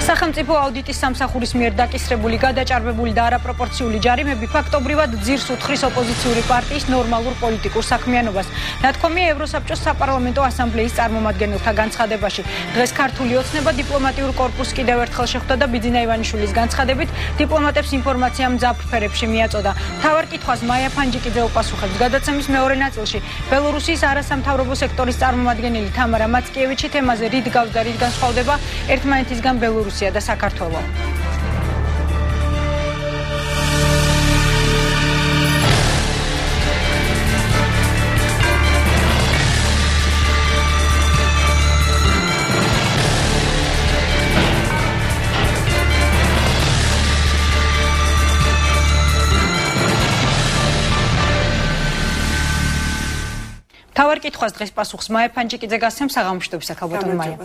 სახელმწიფო აუდიტის სამსახურის მიერ დაკისრებული გადაჭარბებული და არაპროპორციული ჯარიმები ფაქტობრივად ძირს უთხრის ოპოზიციური პარტიის ნორმალურ პოლიტიკურ საქმიანობას. ნათქვამია ევროსაბჭოს საპარლამენტო ასამბლეის წარმომადგენელთა განცხადებაში. დღეს ქართული ოცნება დიპლომატიურ კორპუსს კიდევ ერთხელ შეხვდა და ბიძინა ივანიშვილის განცხადებით დიპლომატებს ინფორმაცია მძაფრ ფერებში მიაწოდა. მთავარ კითხვას მაია ფანჯიკიძე უპასუხებს. გადაცემის მეორე ნაწილში ბელორუსიის არასამთავრობო სექტორის წარმომადგენელი თამარა მაცკიევიჩი თემაზე რით გავს და რით განსხვავდება ერთმანეთისგან ბელორუსია და საქართველო. თავარ კითხვას დღეს პასუხს მაია ფანჯიკიძე გასცემს საღამოშტობის ახალბატონო მაია.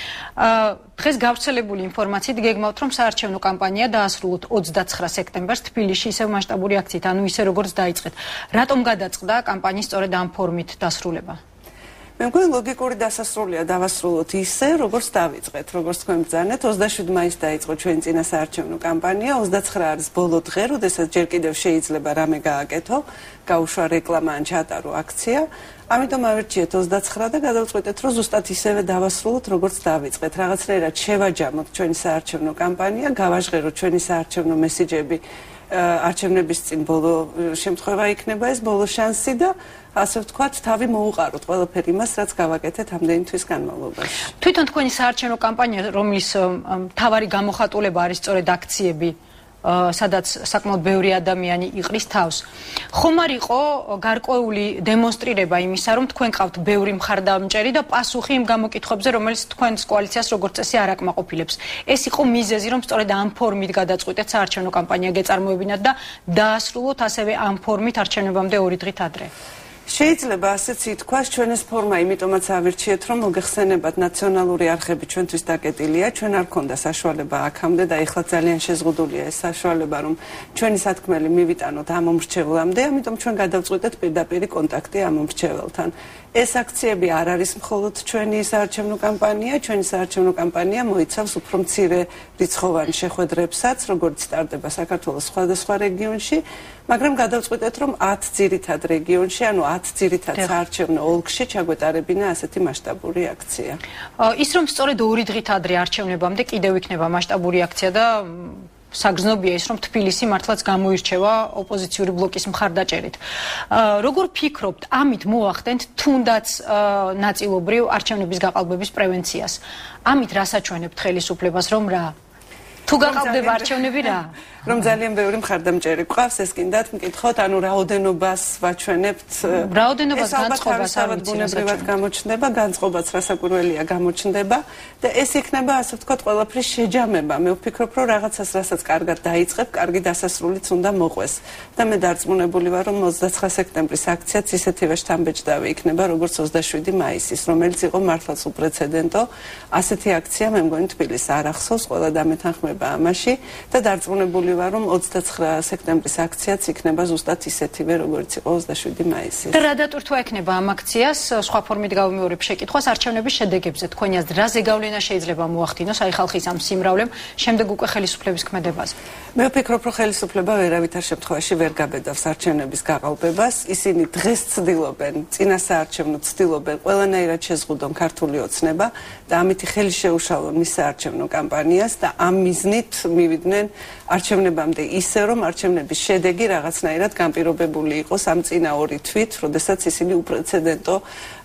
დღეს გავრცელებული ინფორმაციით გეგმავთ რომ საარჩევნო კამპანია დაასრულოთ 29 სექტემბერს თბილისში ისევ მასშტაბური აქციით, ანუ ისე როგორც დაიწყეთ. რატომ გადაწყდა კამპანიის სწორედ ამ ფორმით დასრულება? მე მგონი ლოგიკური დასასრულია დავასრულოთ ისე, როგორც დავიწყეთ, როგორც თქვენ ბრძანეთ. 27 მაისს დაიწყო ჩვენი წინა საარჩევნო კამპანია, 29 არის ბოლო დღე, როდესაც ჯერ კიდევ შეიძლება რამე გააკეთო, გაუშვა რეკლამა ან ჩაატარო აქცია. ამიტომ ავირჩიეთ 29 და გადავწყვეტეთ, რომ ზუსტად ისევე დავასრულოთ, როგორც დავიწყეთ. რაღაცნაირად შევაჯამოთ ჩვენი საარჩევნო კამპანია, გავაჟღეროთ ჩვენი საარჩევნო მესიჯები. არჩევნების წინ ბოლო შემთხვევა იქნება ეს ბოლო შანსი და ასე ვთქვათ, თავი მოუყაროთ ყველაფერი იმას, რაც გავაკეთეთ ამდენი თვის განმავლობაში. თვითონ თქვენი საარჩევნო კამპანია, რომლის მთავარი გამოხატულება არის სწორედ აქციები, სადაც საკმაოდ ბევრი ადამიანი იყრის თავს. ხომ არ იყო გარკვეული დემონსტრირება იმისა, რომ თქვენ ყავთ ბევრი მხარდამჭერი და პასუხი იმ გამოკითხვებზე, რომელიც თქვენს კოალიციას როგორც წესი არ აკმაყოფილებს. ეს იყო მიზეზი, რომ სწორედ ამ ფორმით გადაწყვიტეთ საარჩევნო კამპანია გეწარმოებინათ და დაასრულოთ ასევე ამ ფორმით არჩევნებამდე 2 დღით ადრე. შეიძლება ასეც ითქვას, ჩვენ ეს ფორმა იმიტომაც ავირჩიეთ, რომ მოგეხსენებათ ნაციონალური არხები ჩვენთვის დაკეტილია, ჩვენ არ ქონდა საშუალება აქამდე და ეხლა ძალიან შეზღუდულია ეს საშუალება, რომ ჩვენი სათქმელი მივიტანოთ ამ მომრჩევლამდე, ამიტომ ჩვენ გადავწყვიტეთ პირდაპირ კონტაქტი ამ მომრჩეველთან. ეს აქციები არ არის მხოლოდ ჩვენი საარჩევნო კამპანია, ჩვენი საარჩევნო კამპანია მოიცავს უფრო მცირე რიცხოვანი შეხვედრებსაც, როგორც ტარდება საქართველოს სხვადასხვა რეგიონში, მაგრამ გადავწყვიტეთ, რომ 10 ძირითად რეგიონში, ანუ 10 ძირითად საარჩევნო ოლქში ჩაგვეტარებინა ასეთი მასშტაბური აქცია. ის რომ სწორედ 2 დღით ადრე არჩევნებამდე კიდევ იქნება მასშტაბური აქცია და საგრძნობია ის, რომ თბილისი მართლაც გამოირჩევა ოპოზიციური ბლოკის მხარდაჭერით. როგორ ფიქრობთ, ამით მოახდენთ თუნდაც ნაწილობრივ არჩევნების გაყალბების პრევენციას? ამით რას აჩვენებთ ხელისუფლებას, რომ რა? თუ გაყალბდება არჩევნები რა? რომ ძალიან ბევრი მხარდამჭერი გვყავს, ეს კიდათ მკითხოთ, ანუ რაოდენობას ვაჩვენებთ. რაოდენობას განწყობას არ ბუნებრივად გამოჩნდება, განწყობაც რასაკვირველია გამოჩნდება და ეს იქნება, ასე ვთქვათ, ყველაფრის შეჯამება. მე ვფიქრობ, რომ რაღაცას, რასაც კარგად დაიწყებ, კარგი დასასრულიც უნდა მოყვეს. და მე დარწმუნებული ვარ, რომ 29 სექტემბრის აქციაც ისეთივე შთამბეჭდავი იქნება, როგორც 27 მაისის, რომელიც იყო მართლაც უპრეცედენტო. ასეთი აქცია მე მგონი თბილისს არ ახსოვს, ყველა დამეთანხმება ამაში და დარწმუნებული რომ 29 სექტემბრის აქციაც იქნება ზუსტად ისეთივე, როგორც იყო 27 მაისის. და რა დატვირთვა ექნება ამ აქციას? სხვა ფორმით გავიმეორებ შეკითხვას არჩევნების შედეგებზე. თქვენი აზრით, რა ზეგავლენა შეიძლება მოახდინოს აი ხალხის ამ სიმრავლემ შემდეგ უკვე ხელისუფლების ქმედებას? მე ვფიქრობ, რომ ხელისუფლება ვერავითარ შემთხვევაში ვერ გაბედავს არჩევნების გაყალბებას. ისინი დღეს ცდილობენ, წინა საარჩევნო ცდილობენ ყველანაირად შეზღუდონ ქართული ოცნება და ამით ხელი შეუშალონ მის საარჩევნო კამპანიას და ამ მიზნით მივიდნენ არჩევნებამდე ისე, რომ არჩევნების შედეგი რაღაცნაირად განპირობებული იყოს ამ წინა 2 თვით, როდესაც ისინი უპრეცედენტო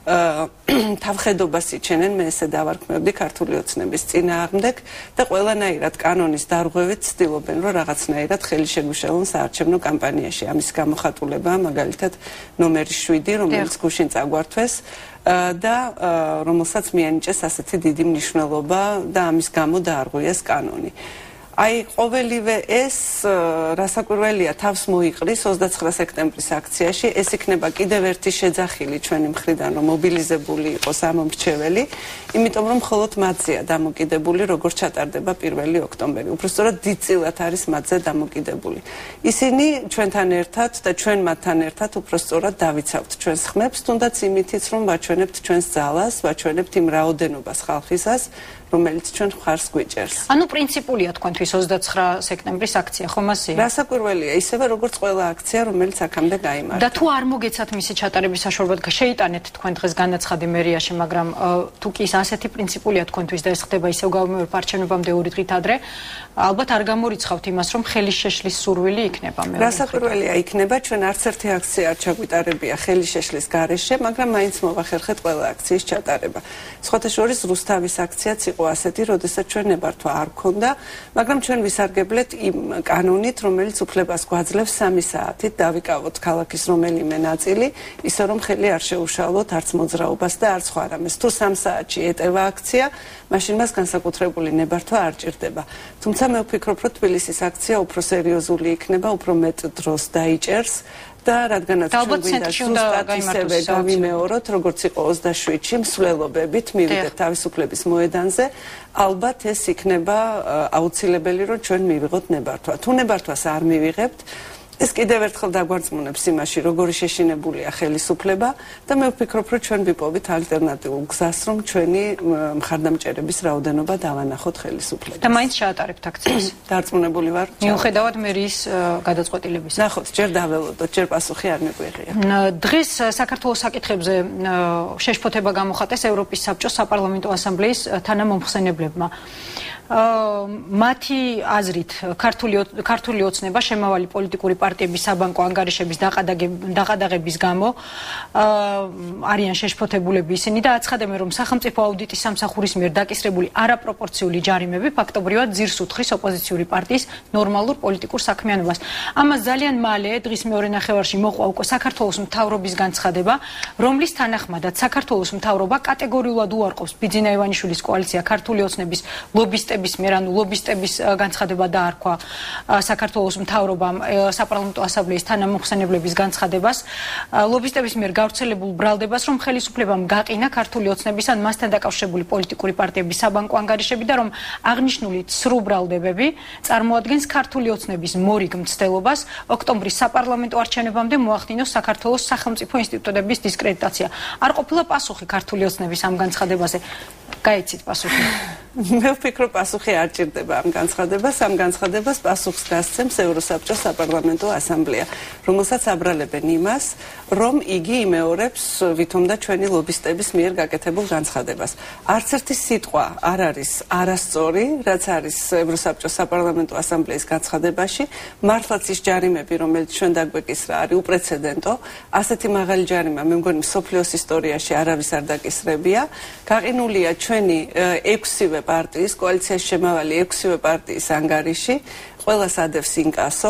თავხედობას იჩენენ, მე ესე დავარქმევდი ქართული ოცნების წინააღმდეგ და ყველანაირად კანონის დარღვევით ცდილობენ, რომ რაღაცნაირად ხელი შეგვიშალონ საარჩევნო კამპანიაში. ამის გამოხატულებაა მაგალითად ნომერი 7, რომელიც გუშინ წაგვართვეს და რომელსაც მიანიჭეს ასეთი დიდი მნიშვნელობა და ამის გამო დაარღვიეს კანონი. აი ყოველივე ეს რასაკვირველია თავს მოიყრის 29 სექტემბრის აქციაში. ეს იქნება კიდევ ერთი შეძახილი ჩვენი მხრიდან, რომ მობილიზებული იყოს ამ მომრჩეველი, იმიტომ რომ მხოლოდ მათზეა დამოკიდებული, როგორ ჩატარდება 1 ოქტომბერი. უბრალოდ დიდწილად არის მათზე დამოკიდებული. ისინი ჩვენთან ერთად და ჩვენ მათთან ერთად უბრალოდ დავიცავთ ჩვენს ხმებს, თუნდაც იმითიც, რომ ვაჩვენებთ ჩვენს ძალას, ვაჩვენებთ იმ რაოდენობას ხალხისას, რომელიც ჩვენ ხარს გვიჭერს. ანუ პრინციპულია თქვენთვის 29 სექტემბრის აქცია, ხომ ასეა? რასაკვირველია, ისევე როგორც ყველა აქცია, რომელიც აქამდე გაიმართა. და თუ არ მოგეცათ მისი ჩატარების საშუალება, შეიტანეთ თქვენ დღეს განაცხადი მერიაში, მაგრამ თუ კი ასეთი პრინციპულია თქვენთვის და ეს ხდება ისევ გამომეორ არჩევნებამდე 2 დღით ადრე, ალბათ არ გამორიცხავთ იმას, რომ ხელის შეშლის სურვილი იქნება მეორე. რასაკვირველია იქნება, ჩვენ არც ერთი აქცია არ ჩაგვიტარებია ხელის შეშლის გარეშე, მაგრამ მაინც მოვახერხეთ ყველა აქციის ჩატარება. სხვათა შორის რუსთავის აქციაც იყო ასეთი, როდესაც ჩვენ ნებართვა არ ქონდა, მაგრამ ჩვენ ვისარგებლეთ იმ კანონით, რომელიც უფლებას გვაძლევს 3 საათით დავიკავოთ ქალაქის რომელიმე ნაწილი, ისე რომ ხელი არ შეუშალოთ არც მოძრაობას და არც სხვა რამეს. თუ 3 საათში ეტევა აქცია, მაშინ მას განსაკუთრებული ნებართვა არ ჭირდება. თუმცა მე ვფიქრობ, რომ თბილისის აქცია უფრო სერიოზული იქნება, უფრო მეტ დროს დაიჭერს და რადგანაც ჩვენ გვინდა ზუსტად ისევე გავიმეოროთ, როგორც იყო 27-ში მსვლელობებით მივიდეთ თავისუფლების მოედანზე, ალბათ ეს იქნება აუცილებელი, რომ ჩვენ მივიღოთ ნებართვა. თუ ნებართვას არ მივიღებთ, ეს კიდევ ერთხელ დაგვარწმუნებს იმაში, როგორი შეშინებულია ხელისუფლება და მე ვფიქრობ, რომ ჩვენ ვიპოვით ალტერნატიულ გზას, რომ ჩვენი მხარდამჭერების რაოდენობა დავანახოთ ხელისუფლებას. და მაინც შეატარებთ აქციას. დარწმუნებული ვარ. მიუხედავად მერის გადაწყვეტილებისა. ნახოთ, ჯერ დაველოდოთ, ჯერ პასუხი არ მიგვიღია. დღეს საქართველოს საკითხებზე შეშფოთება გამოხატეს ევროპის საბჭოს საპარლამენტო ასამბლეის თანამომხსენებლებმა. მათი აზრით ქართული ოცნება შემავალი პოლიტიკური პარტიების საბანკო ანგარიშების დაყადაღების გამო არიან შეშფოთებულები ისინი და აცხადებენ, რომ სახელმწიფო აუდიტის სამსახურის მიერ დაკისრებული არაპროპორციული ჯარიმები ფაქტობრივად ძირს უთხრის ოპოზიციური პარტიის ნორმალურ პოლიტიკურ საქმიანობას. ამას ძალიან მალე დღის მეორე ნახევარში მოყვა უკვე საქართველოს მთავრობის განცხადება, რომლის თანახმადაც საქართველოს მთავრობა კატეგორიულად უარყოფს ბიძინა ივანიშვილის კოალიცია ქართული ოცნების ლობისტების ლობისტების განცხადება დაარქვა საქართველოს მთავრობამ საპარლამენტო ასამბლეის თანამომხსენებლების განცხადებას ლობისტების მიერ გავრცელებულ ბრალდებას, რომ ხელისუფლებამ გაყინა ქართული ოცნების ან მასთან დაკავშირებული პოლიტიკური პარტიების საბანკო ანგარიშები და რომ აღნიშნული ცრუ ბრალდებები წარმოადგენს ქართული ოცნების მორიგ მცდელობას ოქტომბრის საპარლამენტო არჩევნებამდე მოახდინოს საქართველოს სახელმწიფო ინსტიტუტების დისკრედიტაცია. არ ყოფილა პასუხი ქართული ოცნების ამ განცხადებაზე. გაიცით პასუხი? მე ვფიქრობ, პასუხი არ ჭირდება ამ განცხადებას. ამ განცხადებას პასუხს გასცემს ევროსაბჭოს საპარლამენტო ასამბლეა, რომელსაც აბრალებენ იმას, რომ იგი იმეორებს ვითომ და ჩვენი ლობისტების მიერ გაკეთებულ განცხადებას. არც ერთი სიტყვა არ არის არასწორი, რაც არის ევროსაბჭოს საპარლამენტო ასამბლეის განცხადებაში. მართლაც ის ჯარიმები, რომელიც ჩვენ დაგვეკისრა, არის უპრეცედენტო. ასეთი მაღალი ჯარიმა, მე მგონი, მსოფლიოს ისტორიაში არავის არ დაკისრებია. გაყინულია ჩვენი 6-ვე პარტიის, კოალიციაში შემავალი 6-ვე პარტიის ანგარიში, ყველას ადევს ინკასო.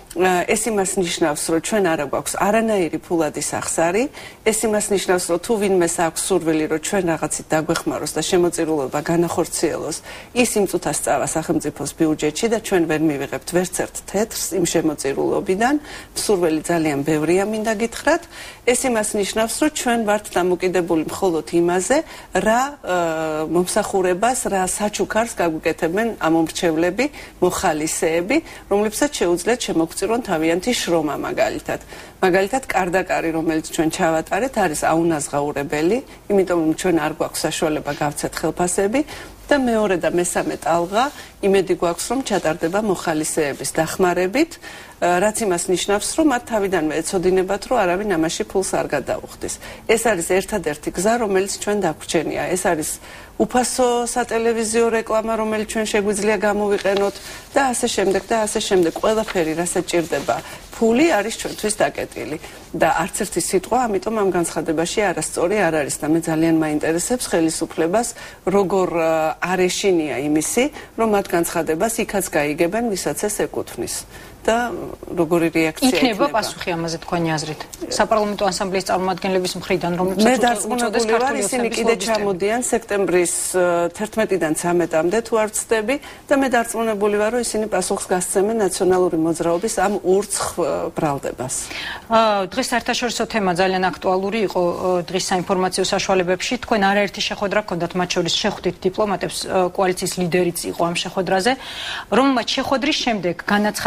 ეს იმას ნიშნავს, რომ ჩვენ არ გვაქვს არანაირი ფულადი სახსარი, ეს იმას ნიშნავს, რომ თუ ვინმეს აქვს სურვილი, რომ ჩვენ რაღაცით დაგვეხმაროს და შემოწირულობა განახორციელოს, ის იმ წუთას წავა სახელმწიფოს ბიუჯეტში და ჩვენ ვერ მივიღებთ ვერც ერთ თეთრს იმ შემოწირულობიდან, სურვილი ძალიან ბევრია, მინდა გითხრათ. ეს იმას ნიშნავს, რომ ჩვენ ვართ დამოკიდებული მხოლოდ იმაზე, რა მომსახურებას, რა საჩუქარს გაგვიკეთებენ ამ მომრჩევლები, მოხალისეები, რომლებსაც შეუძლიათ შემოგწირონ თავიანთი შრომა მაგალითად კარდაკარი, რომელიც ჩვენ ჩავატარეთ, არის აუნაზღაურებელი, იმიტომ რომ ჩვენ არ გვაქვს საშუალება გავცეთ ხელფასები და მეორე და მესამე ტალღა იმედი გვაქვს, რომ ჩატარდება მოხალისეების დახმარებით, რაც იმას ნიშნავს, რომ მათ თავიდანვე ეცოდინებათ, რომ არავინ ამაში ფულს არ გადაუხდის. ეს არის ერთადერთი გზა, რომელიც ჩვენ დაგვრჩენია. ეს არის უფასო სატელევიზიო რეკლამა, რომელიც ჩვენ შეგვიძლია გამოვიყენოთ და ასე შემდეგ და ასე შემდეგ. ყველაფერი, რასაც ჭირდება ფული, არის ჩვენთვის დაკეტილი. და არც ერთი სიტყვა, ამიტომ ამ განცხადებაში არასწორი არ არის და მე ძალიან მაინტერესებს ხელისუფლებას, როგორ არ ეშინია იმისი, რომ მათ განცხადებას იქაც გაიგებენ, ვისაც ეს ეკუთვნის. და როგორი რეაქცია იქნება პასუხი ამაზე თქვენი აზრით საპარლამენტო ასამბლეის წარმომადგენლების მხრიდან, რომლებსაც მე დარწმუნებული ვარ, ისინი კიდე ჩამოდიან სექტემბრის 11-დან 13-მდე თუ არ ვცდები და მე დარწმუნებული ვარ, რომ ისინი პასუხს გასცემენ ნაციონალური მოძრაობის ამ ურცხ ბრალდებას. დღეს საერთაშორისო თემა ძალიან აქტუალური იყო დღის საინფორმაციო საშუალებებში. თქვენ არაერთი შეხვედრა გქონდათ, მათ შორის შეხვდით დიპლომატებს, კოალიციის ლიდერიც იყო ამ შეხვედრაზე, რომ მათ შეხვედრის შემდეგ განაცხადა, რომ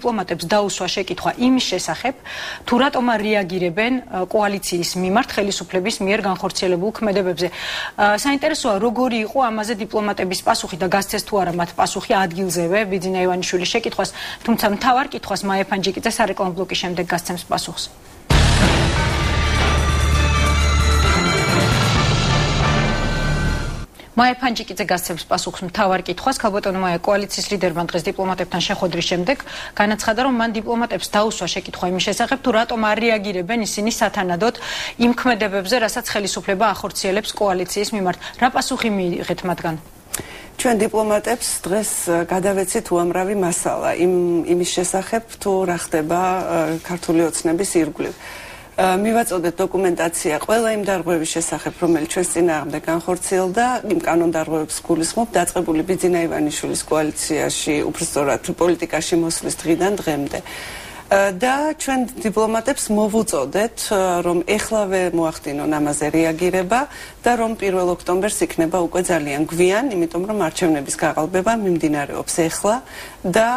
დიპლომატებს დაუსვა შეკითხვა იმის შესახებ, თუ რატომ არ რეაგირებენ კოალიციის მიმართ ხელისუფლების მიერ განხორციელებულ ქმედებებზე. საინტერესოა, როგორი იყო ამაზე დიპლომატების პასუხი და გასცეს თუ არა მათ პასუხი ადგილზევე ბიძინა ივანიშვილის შეკითხვას, თუმცა მთავარ კითხვას მაია ფანჯიკიძე სარეკლამო ბლოკის შემდეგ გასცემს პასუხს. მაია ფანჯიკიძე გასცემს პასუხს მთავარ კითხვას. ქალბატონო მაია, კოალიციის ლიდერმა დღეს დიპლომატებთან შეხვედრის შემდეგ განაცხადა, რომ მან დიპლომატებს დაუსვა შეკითხვა იმის შესახებ, თუ რატომ არ რეაგირებენ ისინი სათანადოდ იმ ქმედებებზე, რასაც ხელისუფლება ახორციელებს კოალიციის მიმართ. რა პასუხი მიიღეთ მათგან? ჩვენ დიპლომატებს დღეს გადავეცით უამრავი მასალა იმის შესახებ, თუ რა ხდება ქართული ოცნების ირგვლივ. მივაწოდეთ დოკუმენტაცია ყველა იმ დარღვევის შესახებ, რომელიც ჩვენს წინააღმდეგ განხორციელდა, იმ კანონდარღვევებს გულისხმობ დაწყებული ბიძინა ივანიშვილის კოალიციაში, უბრალოდ პოლიტიკაში მოსვლის დღიდან დღემდე. და ჩვენ დიპლომატებს მოვუწოდეთ, რომ ეხლავე მოახდინონ ამაზე რეაგირება და რომ 1 ოქტომბერს იქნება უკვე ძალიან გვიან, იმიტომ რომ არჩევნების გაყალბება მიმდინარეობს ეხლა და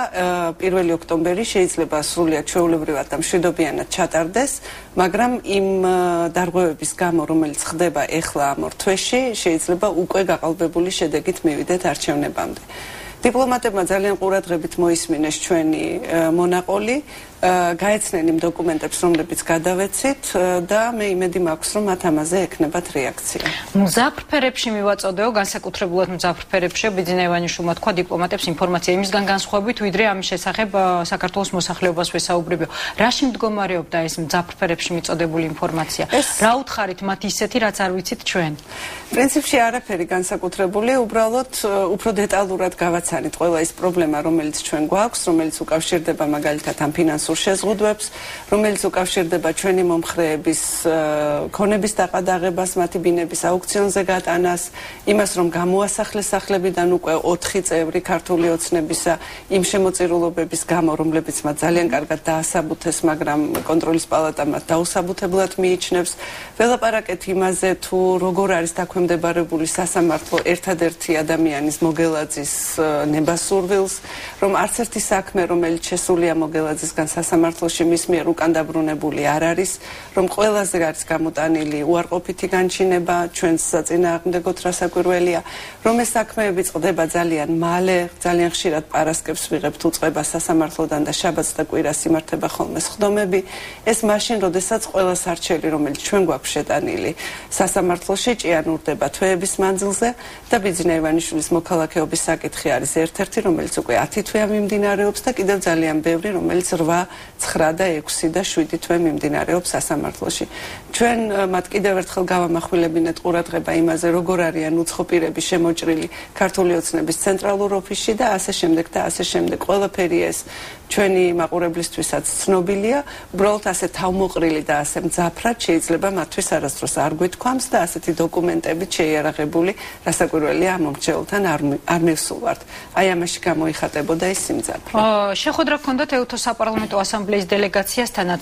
1 ოქტომბერი შეიძლება სრულიად ჩვეულებრივად და მშვიდობიანად ჩატარდეს, მაგრამ იმ დარღვევების გამო, რომელიც ხდება ეხლა ამ ორ თვეში, შეიძლება უკვე გაყალბებული შედეგით მივიდეთ არჩევნებამდე. დიპლომატებმა ძალიან ყურადღებით მოისმინეს ჩვენი მონაყოლი, გაეცნენ იმ დოკუმენტებს, რომლებიც გადავეცით და მე იმედი მაქვს, რომ მათ ამაზე ექნებათ რეაქცია. მძაფრფერებში მივაწოდეო, განსაკუთრებულად მძაფრფერებში ბიძინა ივანიშვილმა თქვა დიპლომატებს ინფორმაცია იმისგან განსხვავებით, ვიდრე ამის შესახებ საქართველოს მოსახლეობას ვესაუბრებიო. რაში მდგომარეობდა ეს მძაფრფერებში მიწოდებული ინფორმაცია? რა უთხარით მათ ისეთი, რაც არ ვიცით ჩვენ? პრინციპში არაფერი განსაკუთრებული, უბრალოდ უფრო დეტალურად გავაცანით ყველა ის პრობლემა, რომელიც ჩვენ გვაქვს, რომელიც უკავშირდება მაგალითად ამ ფინანსურ შეზღუდვებს, რომელიც უკავშირდება ჩვენი მომხრეების ქონების დაყადაღებას, მათი ბინების აუქციონზე გატანას, იმას, რომ გამოასახლეს სახლებიდან უკვე 4 წევრი ქართული ოცნებისა იმ შემოწირულობების გამო, რომლებიც მათ ძალიან კარგად დაასაბუთეს, მაგრამ კონტროლის პალატა მათ დაუსაბუთებლად მიიჩნევს. ველაპარაკეთ იმაზე, თუ როგორ არის დაქვემდებარებული სასამართლო ერთადერთი ადამიანის მოგელაძის ნებასურვილს, რომ არც ერთი საქმე, რომელიც შესულია მოგელაძისგან სასამართლოში მის მიერ უკან დაბრუნებული არ არის, რომ ყველაზე არის გამოტანილი უარყოფითი განჩინება ჩვენს საწინააღმდეგოდ რასაკვირველია, რომ ეს საქმეები წყდება ძალიან მალე, ძალიან ხშირად პარასკევს ვიღებთ უწყებას სასამართლოდან და შაბათს და კვირას იმართება ხოლმე სხდომები. ეს მაშინ, როდესაც ყველა სარჩელი, რომელიც ჩვენ გვაქვს შეტანილი სასამართლოში, ჭიანურდება თვეების მანძილზე და ბიძინა ივანიშვილის მოქალაქეობის საკითხი არის ერთ-ერთი, რომელიც უკვე 10 თვეა მიმდინარეობს და კიდევ ძალიან ბევრი, რომელიც 8, 9 და 6 და 7 თვე მიმდინარეობს სასამართლოში. ჩვენ მათ კიდევ ერთხელ გავამახვილებინეთ ყურადღება იმაზე, როგორ არიან უცხო პირები შემოჭრილი ქართული ოცნების ცენტრალურ ოფისში და ასე შემდეგ და ასე შემდეგ. ყველაფერი ეს ჩვენი მაყურებლისთვისაც ცნობილია, უბრალოდ ასე თავმოყრილი და ასე მძაფრად შეიძლება მათთვის არასდროს არ გვეთქვამს და ასეთი დოკუმენტებით შეიარაღებული რასაკვირველია ამ მომრჩეველთან არ მივსულვართ. აი ამაში გამოიხატებოდა ეს სიმძაფრე. შეხვედრა ჰქონდათ ეუთო საპარლამენტო ასამბლეის დელეგაციასთანაც.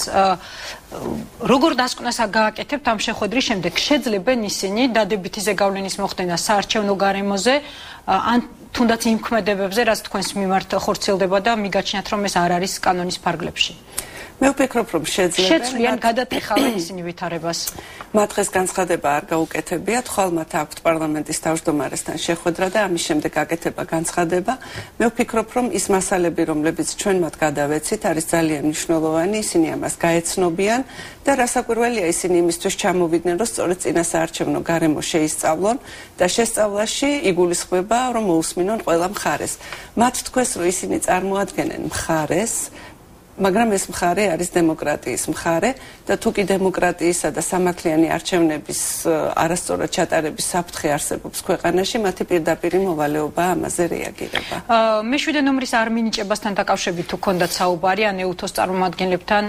როგორ დასკვნას გააკეთებთ ამ შეხვედრის შემდეგ? შეძლებენ ისინი დადებითი ზეგავლენის მოხდენა საარჩევნო გარემოზე ან თუნდაც იმ ქმედებებზე, რაც თქვენს მიმართ ხორციელდება და მიგაჩნიათ, რომ ეს არ არის კანონის ფარგლებში? მე ვფიქრობ, რომ შეძლებენ გადატეხავენ ისინი ვითარებას. მათ დღეს განცხადება არ გაუკეთებიათ, ხვალ მათ აქვთ პარლამენტის თავმჯდომარესთან შეხვედრა და ამის შემდეგ აკეთება განცხადება. მე ვფიქრობ, რომ ის მასალები, რომლებიც ჩვენ მათ გადავეცით, არის ძალიან მნიშვნელოვანი, ისინი ამას გაეცნობიან და რასაკვირველია, ისინი იმისთვის ჩამოვიდნენ, რომ სწორედ წინასაარჩევნო გარემო შეისწავლონ და შესწავლაში იგულისხმება, რომ მოусმინონ ყველა მხარეს. მათ თქვეს, რომ ისინი წარმოადგენენ მხარეს, მაგრამ ეს მხარე არის დემოკრატიის მხარე და თუკი დემოკრატიისა და სამართლიანი არჩევნების არასწორად ჩატარების საფრთხე არსებობს ქვეყანაში, მათი პირდაპირი მოვალეობა ამაზე რეაგირება. მე-7 ნომრის არ მინიჭებასთან დაკავშირებით თუ ქონდათ საუბარი ან ეუთოს წარმომადგენლებთან,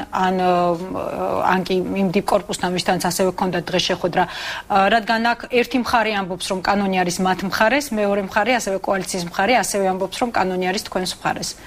ან კი იმ დიპკორპუსთან, ვისთანაც ასევე ქონდათ დღეს შეხვედრა, რადგან აქ ერთი მხარე ამბობს, რომ კანონი არის მათ მხარეს, მეორე მხარე, ასევე კოალიციის მხარე, ასევე ამბობს, რომ კანონი არის თქვენს მხარეს.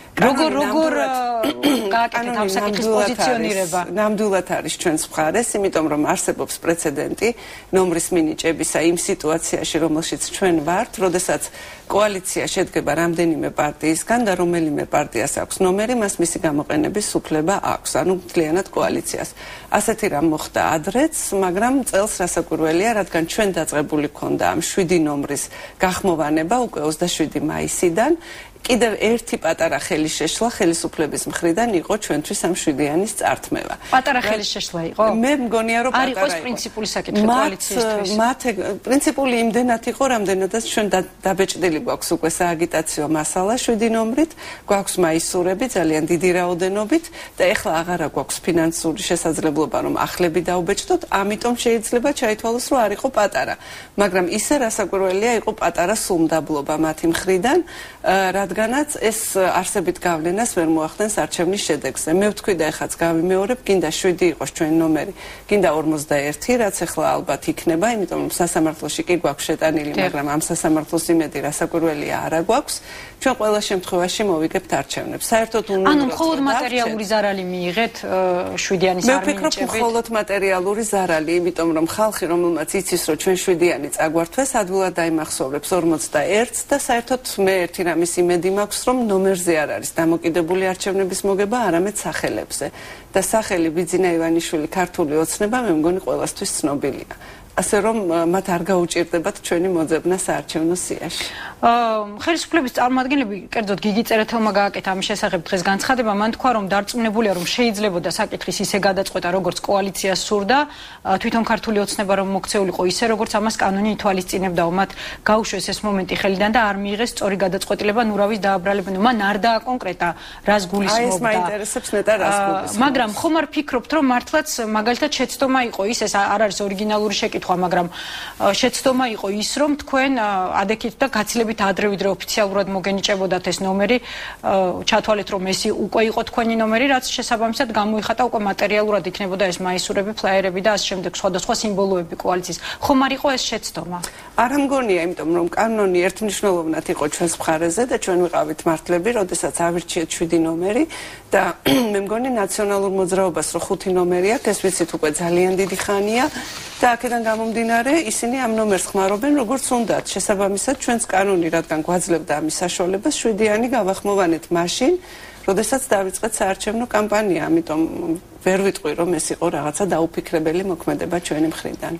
როგორ გააკეთეთ ამ საკითხის პოზიციონირება? ნამდვილად არის ჩვენს მხარეს, იმიტომ რომ არსებობს პრეცედენტი ნომრის მინიჭებისა იმ სიტუაციაში, რომელშიც ჩვენ ვართ, როდესაც კოალიცია შედგება რამდენიმე პარტიისგან და რომელიმე პარტიას აქვს ნომერი, მას მისი გამოყენების უფლება აქვს, ანუ მთლიანად კოალიციას. ასეთი რამ მოხდა ადრეც, მაგრამ წელს რასაკვირველია, რადგან ჩვენ დაწყებული გქონდა ამ 7 ნომრის გახმოვანება უკვე 27 მაისიდან, კიდევ ერთი პატარა ხელისშეშლა ხელისუფლების მხრიდან იყო ჩვენთვის ამ 7-იანის წართმევა. პატარა ხელისშეშლა იყო? მე მგონია რომ პატარა იყო. არის პრინციპული საკითხი კოალიციისთვის. მათ პრინციპული იმდენად იყო, რამდენადაც ჩვენ დაბეჭდილი გვაქვს უკვე სააგიტაციო მასალა 7 ნომრით, გვაქვს მაისურები ძალიან დიდი რაოდენობით და ეხლა აღარა გვაქვს ფინანსური შესაძლებლობა რომ ახლები დაუბეჭდოთ, ამიტომ შეიძლება ჩაითვალოს რომ არ იყო პატარა. მაგრამ ისე რასაკვირველია იყო პატარა სულმდაბლობა მათი მხრიდან, რადგანაც ეს არსებით გავლენას ვერ მოახდენს არჩევნის შედეგზე. მე ვთქვი და ეხაც გავიმეორებ, გინდა 7 იყოს ჩვენი ნომერი, გინდა 41, რაც ეხლა ალბათ იქნება, იმიტომ რომ სასამართლოში კი გვაქვს შეტანილი, მაგრამ ამ სასამართლოს იმედი რასაკვირველია არა გვაქვს. ჩვენ ყველა შემთხვევაში მოვიგებთ არჩევნებს. საერთოდ ანუ მხოლოდ მატერიალური ზარალი მიიღეთ 7-იანის არ მინიჭებით? მე ვფიქრობ, მხოლოდ მატერიალური ზარალი, იმიტომ რომ ხალხი, რომელმაც იცის, რომ ჩვენ 7-იანი წაგვართვეს, ადვილად დაიმახსოვრებს 41-ს და საერთოდ მე ერთი რამის იმედი მაქვს, რომ ნომერზე არ არის დამოკიდებული არჩევნების მოგება, არამედ სახელებზე. და სახელი ბიძინა ივანიშვილი ქართული ოცნება, მე მგონი ყველასთვის ცნობილია. ასე რომ მათ არ გაუჭირდებათ ჩვენი მოძებნა საარჩევნო სიაში. ხელისუფლების წარმომადგენლები, კერძოდ გიგი წერეთელმა გააკეთა ამის შესახებ დღეს განცხადება, მან თქვა, რომ დარწმუნებულია, რომ შეიძლებოდა საკითხის ისე გადაწყვეტა, როგორც კოალიცია სურდა, თვითონ ქართული ოცნება რომ მოქცეულიყო ისე, როგორც ამას კანონი ითვალისწინებდაო, მათ გაუშვეს ეს მომენტი ხელიდან და არ მიიღეს სწორი გადაწყვეტილება ნურავის დააბრალებიდან. მან არ დააკონკრეტა, რას გულისხმობდა. ეს მაინტერესებს ნეტარ რას გულისხმობდა. მაგრამ ხომ არ ფიქრობთ, რომ მართლაც მაგალითად შეცდომა იყო ის, ეს არ არის ორიგინალური შეკითხვა, მაგრამ შეცდომა იყო ის, რომ თქვენ ადექით და გაცილებით ადრე ვიდრე ოფიციალურად მოგენიჭებოდათ ეს ნომერი, ჩათვალეთ რომ ეს უკვე იყო თქვენი ნომერი, რაც შესაბამისად გამოიხატა უკვე მატერიალურად იქნებოდა ეს მაისურები, ფლაიერები და ასე შემდეგ სხვადასხვა სიმბოლოები კოალიციის. ხომ არ იყო ეს შეცდომა? არ ამგონია, იმიტომ რომ კანონი ერთმნიშვნელოვნად იყო ჩვენს მხარეზე და ჩვენ ვიყავით მართლები, როდესაც ავირჩიეთ 7 ნომერი და მე მგონი ნაციონალურ მოძრაობას რო 5 ნომერი აქვს, ეს ვიცით უკვე ძალიან დიდი ხანია და აქედან გამომდინარე ისინი ამ ნომერს ხმარობენ როგორც უნდათ. შესაბამისად ჩვენს კანონი რადგან გვაძლევდა ამის საშუალებას 7-იანი გავახმოვანეთ მაშინ, როდესაც დავიწყეთ საარჩევნო კამპანია, ამიტომ ვერ ვიტყვი რომ ეს იყო რაღაცა დაუფიქრებელი მოქმედება ჩვენი მხრიდან.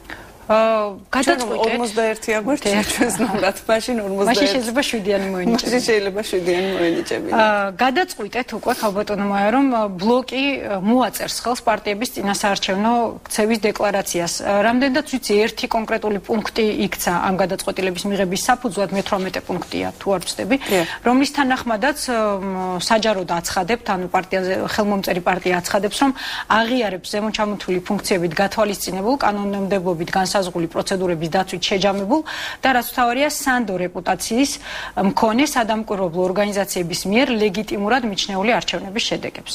გადაწყვეტეთ 41 აგვერჩია ჩვენს ნომრად, მაშინ 41. მაშინ შეიძლება 7-იანი მოენიჭებინათ. მაშინ შეიძლება 7-იანი მოენიჭებინათ. გადაწყვეტეთ უკვე ხალბატონო მაია, რომ ბლოკი მოაწერს ხელს პარტიების წინასაარჩევნო ქცევის დეკლარაციას. რამდენადაც ვიცი, ერთი კონკრეტული პუნქტი იქცა ამ გადაწყვეტილების მიღების საფუძვლად, მე-18 პუნქტია, თუ არ ვცდები, რომლის თანახმადაც საჯაროდ აცხადებთ, ანუ პარტიაზე ხელმომწერი პარტია აცხადებს, რომ აღიარებს ზემოჩამოთვლილი ფუნქციებით გათვალისწინებულ კანონმდებლობით განსაზღვრული პროცედურების დაცვით შეჯამებულ და რაც თავარია სანდო რეპუტაციის მქონე სადამკვირვებლო ორგანიზაციების მიერ ლეგიტიმურად მიჩნეული არჩევნების შედეგებს.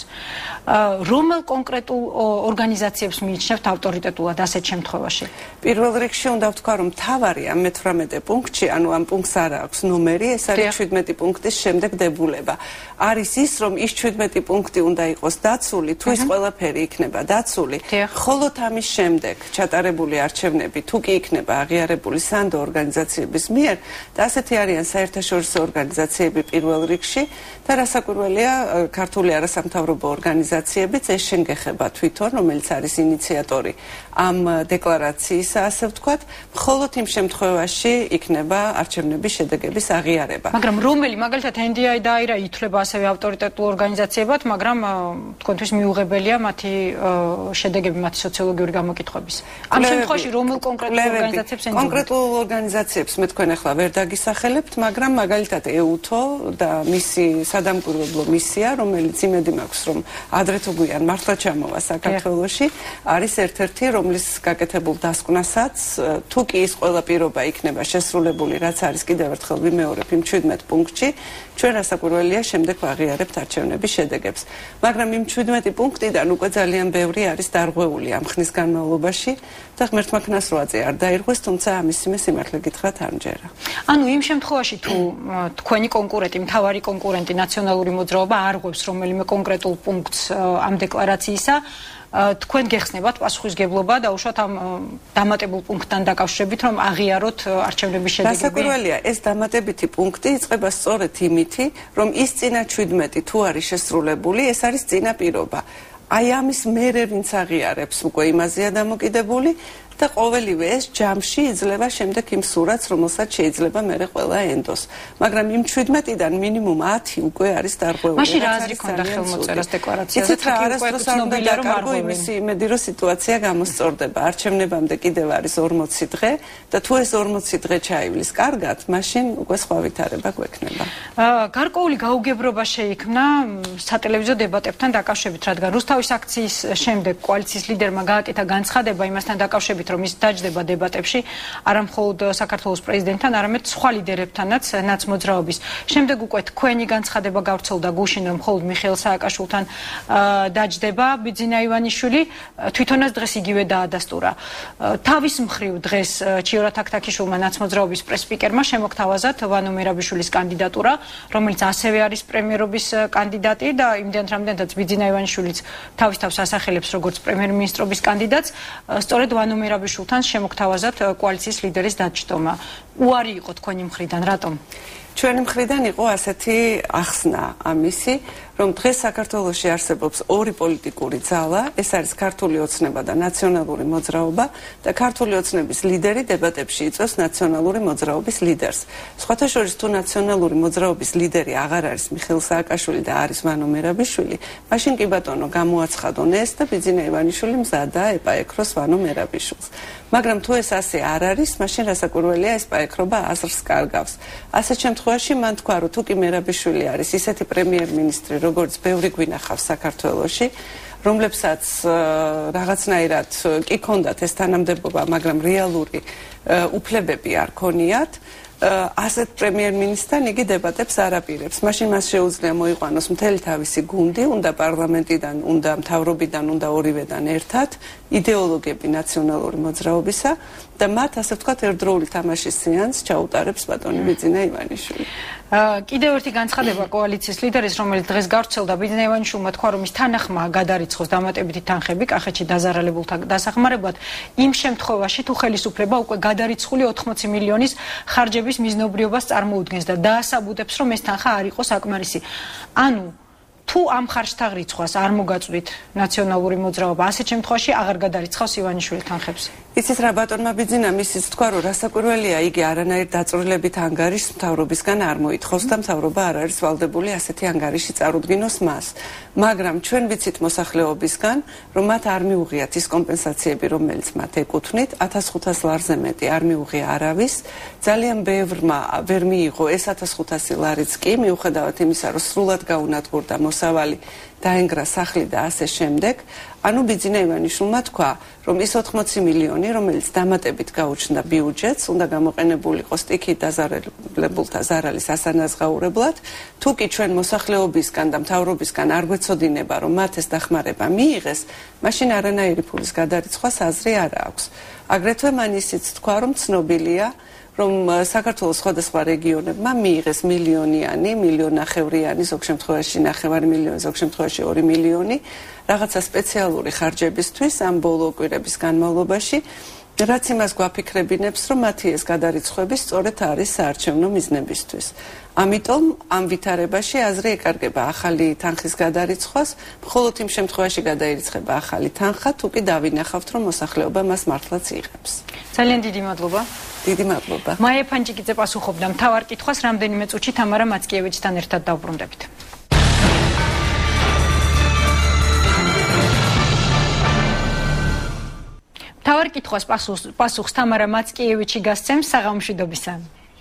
რომელ კონკრეტულ ორგანიზაციებს მიიჩნევთ ავტორიტეტულად ასეთ შემთხვევაში? პირველ რიგში უნდა ვთქვა, რომ თავარია მე-18 პუნქტში, ანუ ამ პუნქტს არ აქვს ნომერი, ეს არის 17 პუნქტის შემდეგ დებულება. არის ის, რომ ის 17 პუნქტი უნდა იყოს დაცული, თუ ის ყველაფერი იქნება დაცული, მხოლოდ ამის შემდეგ ჩატარებული არჩევნები თუ კი იქნება აღიარებული სანდო ორგანიზაციების მიერ და ასეთი არიან საერთაშორისო ორგანიზაციები პირველ რიგში და რასაკვირველია ქართული არასამთავრობო ორგანიზაციებიც ეს შენგეხება თვითონ, რომელიც არის ინიციატორი ამ დეკლარაციისა, ასე ვთქვათ, მხოლოდ იმ შემთხვევაში იქნება არჩევნების შედეგების აღიარება. მაგრამ რომელი მაგალითად NDI და AIRA ითვლება ასევე ავტორიტეტულ ორგანიზაციებად, მაგრამ თქვენთვის მიუღებელია მათი შედეგები, მათი სოციოლოგიური გამოკითხვების. ამ შემთხვევაში რომელ კონკრეტულ ორგანიზაციებს ენდობთ? კონკრეტულ ორგანიზაციებს მე თქვენ ახლა ვერ დაგისახელებთ, მაგრამ მაგალითად EUTO და მისი სადამკვირვებლო მისია, რომელიც იმედი მაქვს, რომ ადრე თუ გვიან მართლა ჩამოვა საქართველოში, არის ერთ-ერთი, რომლის გაკეთებულ დასკვნასაც თუ კი ის ყველა პირობა იქნება შესრულებული, რაც არის კიდევ ერთხელ ვიმეორებ იმ 17 პუნქტში, ჩვენ რასაკვირველია შემდეგ ვაღიარებთ არჩევნების შედეგებს. მაგრამ იმ 17 პუნქტიდან უკვე ძალიან ბევრი არის დარღვეული ამ ხნის განმავლობაში და ღმერთმა ქნას 2008-ზე არ დაირღვეს, თუმცა ამის სიმართლე გითხრათ არ მჯერა. ანუ იმ შემთხვევაში თუ თქვენი კონკურენტი, მთავარი კონკურენტი ნაციონალური მოძრაობა არ ღვევს რომელიმე კონკრეტულ პუნქტს ამ დეკლარაციისა, თქვენ გეხსნებათ პასუხისგებლობა და უშუალოდ ამ დამატებულ პუნქტთან დაკავშირებით, რომ აღიაროთ არჩევნების შედეგები. დასაკვირველია, ეს დამატებითი პუნქტი იწყება სწორედ იმითი, რომ ის წინა 17 თუ არის შესრულებული, ეს არის წინა პირობა. აი ამის მერე ვინც აღიარებს უკვე იმაზეა დამოკიდებული და ყოველივე ეს ჯამში იძლევა შემდეგ იმ სურათს, რომელსაც შეიძლება მერე ყველა ენდოს. მაგრამ იმ 17-დან მინიმუმ 10 უკვე არის დარღვეული. მაშინ რა აზრი ქონდა ხელმოწერას დეკლარაციაზე? იცით რა, არასდროს არ უნდა დაკარგო იმისი იმედი, რომ სიტუაცია გამოსწორდება. არჩევნებამდე კიდევ არის 40 დღე და თუ ეს 40 დღე ჩაივლის კარგად, მაშინ უკვე სხვა ვითარება გვექნება. გარკვეული გაუგებრობა შეიქმნა სატელევიზიო დებატებთან დაკავშირებით, რადგან რუსთავის აქციის შემდეგ კოალიციის ლიდერმა გააკეთა განცხადება იმასთან დაკავშირებით, რომ ის დაჯდება დებატებში არა მხოლოდ საქართველოს პრეზიდენტთან, არამედ სხვა ლიდერებთანაც ნაცმოძრაობის. შემდეგ უკვე თქვენი განცხადება გავრცელდა გუშინ, რომ მხოლოდ მიხეილ სააკაშვილთან დაჯდება ბიძინა ივანიშვილი, თვითონაც დღეს იგივე დაადასტურა. თავის მხრივ დღეს ჩიორა თაქთაქიშვილმა ნაცმოძრაობის პრესსპიკერმა შემოგთავაზა ვანო მერაბიშვილის კანდიდატურა, რომელიც ასევე არის პრემიერობის კანდიდატი და იმდენად რამდენადაც ბიძინა ივანიშვილიც თავის თავს ასახელებს როგორც პრემიერ-მინისტრობის კანდიდატს, სწორედ ვანო მერაბიშვილთან შემოგთავაზათ კოალიციის ლიდერის დაჯდომა. უარი იყო თქვენი მხრიდან, რატომ? ჩვენი მხრიდან იყო ასეთი ახსნა ამისი, რომ დღეს საქართველოში არსებობს ორი პოლიტიკური ძალა, ეს არის ქართული ოცნება და ნაციონალური მოძრაობა და ქართული ოცნების ლიდერი დებატებში იწვევს ნაციონალური მოძრაობის ლიდერს. სხვათა შორის თუ ნაციონალური მოძრაობის ლიდერი აღარ არის მიხეილ სააკაშვილი და არის ვანო მერაბიშვილი, მაშინ კი ბატონო გამოაცხადონ ეს და ბიძინა ივანიშვილი მზადა ეპაექროს ვანო მერაბიშვილს. მაგრამ თუ ეს ასე არ არის, მაშინ რასაკვირველია ეს პაექრობა აზრს კარგავს. ასეთ შემთხვევაში მან თქვა, რომ თუ კი მერაბიშვილი არის ისეთი პრემიერ-მინისტრი, როგორც ბევრი გვინახავს საქართველოში, რომლებსაც რაღაცნაირად კი ქონდათ ეს თანამდებობა, მაგრამ რეალური უფლებები არ ქონიათ, ასეთ პრემიერ-მინისტრთან იგი დებატებს არ აპირებს. მაშინ მას შეუძლია მოიყვანოს მთელი თავისი გუნდი, უნდა პარლამენტიდან, უნდა მთავრობიდან, უნდა ორივედან ერთად, იდეოლოგები ნაციონალური მოძრაობისა და მათ ასე ვთქვათ ერთდროული თამაშის სეანსს ჩაუტარებს ბატონი ბიძინა ივანიშვილი. კიდევ ერთი განცხადება კოალიციის ლიდერის, რომელიც დღეს გავრცელდა, ბიძინა ივანიშვილმა თქვა, რომ ის თანახმა გადარიცხოს დამატებითი თანხები კახეთში დაზარალებულთა დასახმარებლად, იმ შემთხვევაში თუ ხელისუფლება უკვე გადარიცხული 80 მილიონის ხარჯების მიზნობრიობას წარმოუდგენს და დაასაბუთებს, რომ ეს თანხა არ იყო საკმარისი. ანუ თუ ამ ხარჯთა რიცხვას არ მოგაწვდით ნაციონალური მოძრაობა, ასეთ შემთხვევაში აღარ გადარიცხავს ივანიშვილის თანხებს. იცით რა, ბატონმა ბიძინამ ისიც თქვა, რომ რასაკვირველია, იგი არანაირ დაწვრილებით ანგარიშს მთავრობისგან არ მოითხოვს და მთავრობა არ არის ვალდებული ასეთი ანგარიში წარუდგინოს მას. მაგრამ ჩვენ ვიცით მოსახლეობისგან, რომ მათ არ მიუღიათ ის კომპენსაციები, რომელიც მათ ეკუთვნით, 1500 ლარზე მეტი არ მიუღია არავის. ძალიან ბევრმა ვერ მიიღო ეს 1500 ლარიც კი, მიუხედავად იმისა, რომ სრულად გაუნადგურდა მოსავალი, დაენგრა სახლი და ასე შემდეგ. ანუ ბიძინა ივანიშვილმა თქვა, რომ ის 80 მილიონი, რომელიც დამატებით გაუჩნდა ბიუჯეტს, უნდა გამოყენებული იყოს სტიქიით დაზარალებულთა ზარალის ასანაზღაურებლად. თუ კი ჩვენ მოსახლეობისგან და მთავრობისგან არ გვეცოდინება, რომ მათ ეს დახმარება მიიღეს, მაშინ არანაირი ფულის გადარიცხვას აზრი არ აქვს. აგრეთვე მან ისიც თქვა, რომ ცნობილია, რომ საქართველოს სხვადასხვა რეგიონებმა მიიღეს მილიონიანი, მილიონნახევრიანი, ზოგ შემთხვევაში ნახევარი მილიონი, ზოგ შემთხვევაში 2 მილიონი, რაღაცა სპეციალური ხარჯებისთვის ამ ბოლო კვირების განმავლობაში, რაც იმას გვაფიქრებინებს, რომ მათი ეს გადარიცხვები სწორედ არის საარჩევნო მიზნებისთვის. ამიტომ ამ ვითარებაში აზრი ეკარგება ახალი თანხის გადარიცხვას, მხოლოდ იმ შემთხვევაში გადაირიცხება ახალი თანხა, თუ კი დავინახავთ, რომ მოსახლეობა მას მართლაც იღებს. ძალიან დიდი მადლობა. დიდი მადლობა. მაია ფანჯიკიძე პასუხობდა მთავარ კითხვას, რამდენიმე წუთში თამარა მაცკიევიჩთან ერთად დავბრუნდებით. მთავარ კითხვას პასუხს თამარა მაცკიევიჩი გასცემს საღამოშვიდობისა.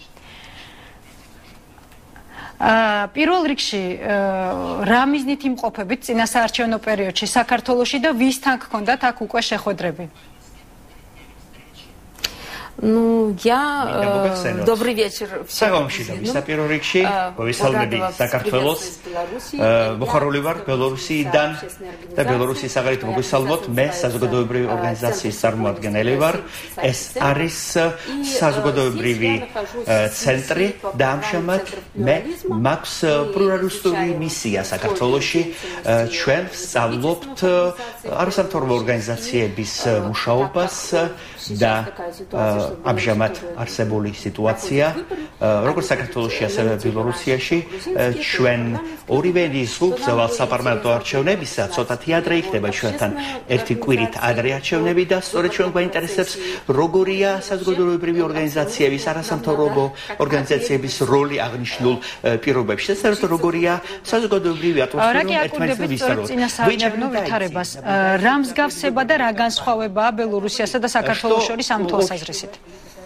პირველ რიგში რა მიზნით იმყოფებით წინა საარჩევნო პერიოდში საქართველოში და ვისთან გქონდათ აქ უკვე შეხვედრები? Ну, добрый вечер. Საგამშვიდობი საპირო რიგში მოვისალმები საქართველოს მოხარული ვარ ბელორუსიიდან და ბელორუსის საგარეო მოგესალმოთ მე საზოგადოებრივი ორგანიზაციის წარმომადგენელი ვარ ეს არის საზოგადოებრივი ცენტრი და ამჟამად მე მაქვს პლურალისტური მისია საქართველოში ჩვენ ვსწავლობთ არასამთავრობო ორგანიზაციების მუშაობას და ამჟამად არსებული სიტუაცია როგორც საქართველოში ასევე ბელორუსიაში ჩვენ ორივე ზღუპზე საპარლამენტო არჩევნებისა ცოტათი ადრე იქნება ჩვენთან ერთი კვირით ადრე არჩევნები და სწორედ ჩვენ გვაინტერესებს როგორია საზოგადოებრივი ორგანიზაციების არასამთავრობო ორგანიზაციების როლი აღნიშნულ პირობებში და საერთოდ როგორია საზოგადოებრივი ატმოსფერო ერთმანეთს ვისაუბროთ წინასაარჩევნო ვითარებას რა მსგავსება და რა განსხვავებაა ბელორუსიასა და საქართველოს შორის ამ თვალსაზრისით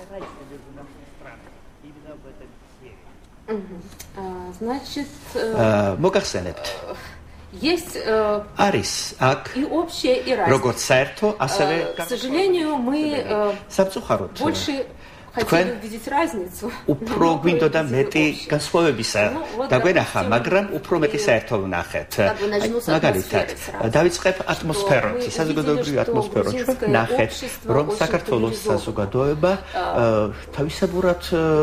Значит, მოგახსენებთ есть არის აქ и общее, и разное. როგორც საერთო, ასევე К сожалению, мы სამწუხაროდ больше хотели увидеть разницу. უფრო გვინდოდა მეტი განსხვავებისა დაგვენახა, მაგრამ უფრო მეტი საერთო ვნახეთ. მაგალითად, დავიწყებ ატმოსფეროთ, საზოგადოებრივი ატმოსფერო. ჩვენ ვნახეთ, რომ საქართველოს საზოგადოება თავისებურად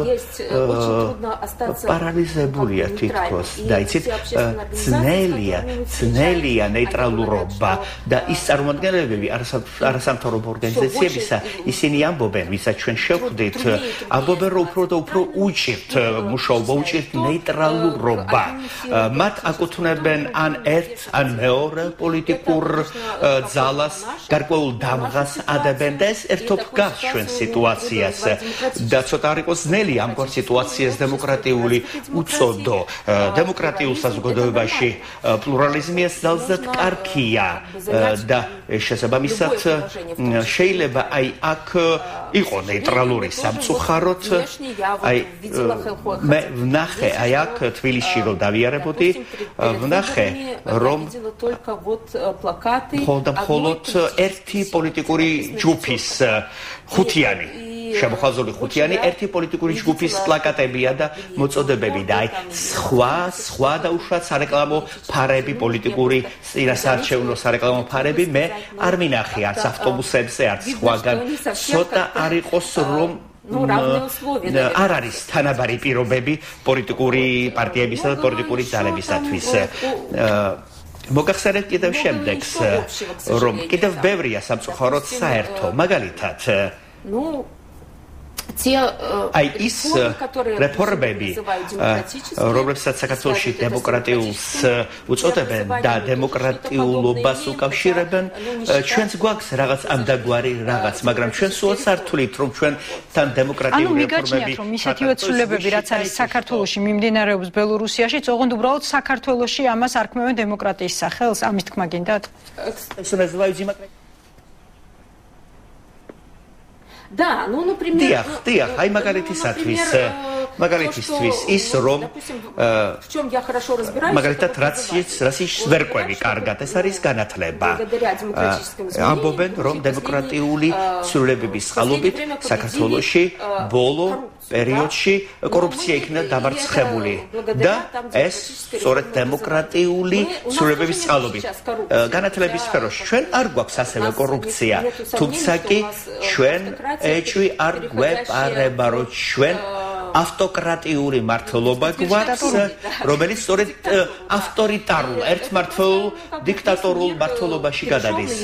პარალიზებულია თითქოს და იცით, ძნელია ნეიტრალურობა და ის წარმომადგენლები არასამთავრობო ორგანიზაციებისა ისინი ამბობენ, ვისაც ჩვენ შევხვდით ამბობენ რომ უფრო და უფრო უჭირთ მუშაობა, უჭირთ ნეიტრალურობა. მათ აკუთვნებენ ან ერთ, ან მეორე პოლიტიკურ ძალას, გარკვეულ დამღას ადებენ და ეს ერთობ გავს ჩვენ სიტუაციას და ცოტა არ იყოს ძნელი ამგვარ სიტუაციას დემოკრატიული უწოდო. დემოკრატიულ საზოგადოებაში პლურალიზმი ძალზედ კარგია და შესაბამისად შეიძლება აი აქ იყო ნეიტრალური სამწუხაროდ აი მე ვნახე აი აქ თბილისში რომ დავიარებოდი ვნახე რომ მხოლოდ ერთი პოლიტიკური ჯგუფის ხუთიანი შემოხაზული ხუთიანი ერთი პოლიტიკური ჯგუფის პლაკატებია და მოწოდებები და აი სხვა და უშუალოდ სარეკლამო ფარები პოლიტიკური წინასაარჩევნო სარეკლამო ფარები მე არ მინახე არც ავტობუსებზე არც სხვაგან ცოტა არ იყოს რომ არ არის თანაბარი პირობები პოლიტიკური პარტიებისა და პოლიტიკური ძალებისათვის მოგახსენებთ კიდევ შემდეგს რომ კიდევ ბევრია სამწუხაროდ საერთო მაგალითად აი ის რეფორმები რომლებსაც საქართველოში დემოკრატიულს უწოდებენ და დემოკრატიულობას უკავშირებენ ჩვენს გვაქვს რაღაც ამდაგვარი რაღაც მაგრამ ჩვენ სულ არ თვლით რომ ჩვენთან დემოკრატიული რეფორმები რომ ისეთივე ცვლილებები რაც არის საქართველოში მიმდინარეობს ბელორუსიაში ოღონდ უბრალოდ საქართველოში ამას არქმევენ დემოკრატიის სახელს ამის თქმა გინდათ Да, ну, например, აი მაგალითისთვის ის რომ в чем я хорошо разбираюсь, მაგალითად რაციის ვერკვევი კარგად ეს არის განათლება. ამბობენ რომ დემოკრატიული ცვლილებების წყალობით საქართველოში ბოლო პერიოდში კორუფცია იქნა დამარცხებული და ეს სწორედ დემოკრატიული ცვლილებების წყალობით განათლების სფეროში ჩვენ არ გვაქვს ასევე კორუფცია თუმცა კი ჩვენ ეჭვი არ გვეპარება რომ ჩვენ ავტოკრატიული მართლობა გვაქვს რომელიც სწორედ ავტორიტარულ ერთმართველ დიქტატორულ მართლობაში გადადის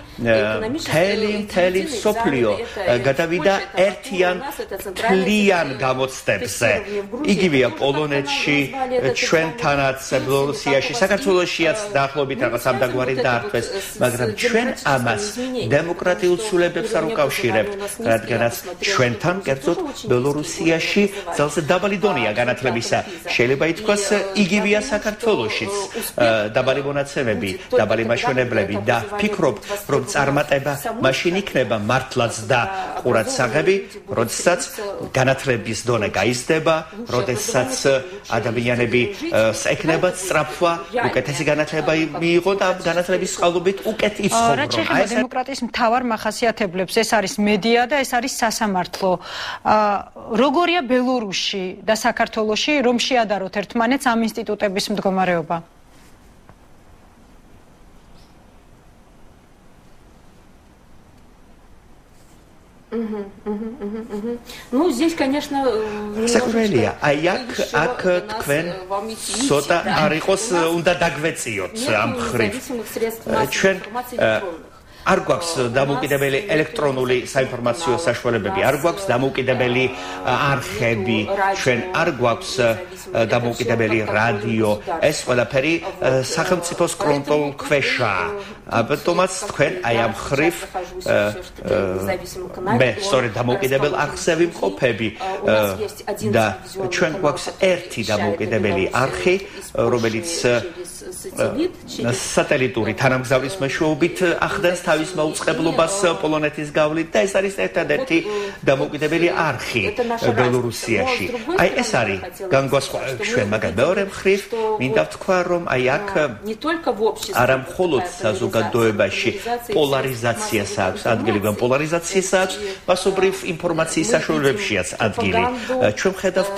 თელი სოფლიო გადავიდა ერთიან თლიან გამოცდებზე იგივეა პოლონეთში ჩვენთანაც ბელორუსიაში საქართველოშიაც დაახლოებით რაღაც ამდაგვარი დაარქვეს მაგრამ ჩვენ ამას დემოკრატიულ ცვლილებებს არ უკავშირებთ რადგანაც ჩვენთან კერძოდ ბელორუსიაში ძალზე დაბალი დონეა განათლებისა. შეიძლება ითქვას, იგივეა საქართველოშიც. დაბალი მონაცემები, დაბალი მაჩვენებლები და ვფიქრობ, რომ წარმატება მაშინ იქნება მართლაც და ყურადსაღები, როდესაც განათლების დონე გაიზრდება, როდესაც ადამიანები ექნებათ სწრაფვა, უკეთესი განათლება მიიღო და განათლების წყალობით უკეთ იცხოვრონ. რაც შეეხება დემოკრატიის მთავარ მახასიათებლებს, ეს არის მედია და ეს არის სასამართლო. როგორია ბელორუსში და საქართველოში, რომ შეადაროთ ერთმანეთს ამ ინსტიტუტების მდგომარეობა? Ну, здесь, конечно, საკურველია, აი აქ თქვენ ცოტა არ იყოს უნდა დაგვეციოთ ამ ხრივ. ჩვენ არ გვაქვს დამოუკიდებელი ელექტრონული საინფორმაციო საშუალებები, არ გვაქვს დამოუკიდებელი არხები, ჩვენ არ გვაქვს დამოუკიდებელი რადიო, ეს ყველაფერი სახელმწიფოს კონტროლის ქვეშაა. ამიტომაც თქვენ აი ამ ხრივ მე სწორედ დამოუკიდებელ არხზე ვიმყოფები და ჩვენ გვაქვს ერთი დამოუკიდებელი არხი, რომელიც სატელიტური თანამგზავრის მეშვეობით ახდენს თავის მაუწყებლობას პოლონეთის გავლით და ეს არის ერთადერთი დამოუკიდებელი არხი ბელორუსიაში. აი ეს არის ჩვენ მაგალ მეორე მხრივ მინდა ვთქვა, რომ აი აქ არა მხოლოდ საზოგადოებაში პოლარიზაციას აქვს ადგილი, პოლარიზაციას აქვს მასობრივ ინფორმაციის საშუალებებშიაც ადგილი. ჩვენ ვხედავთ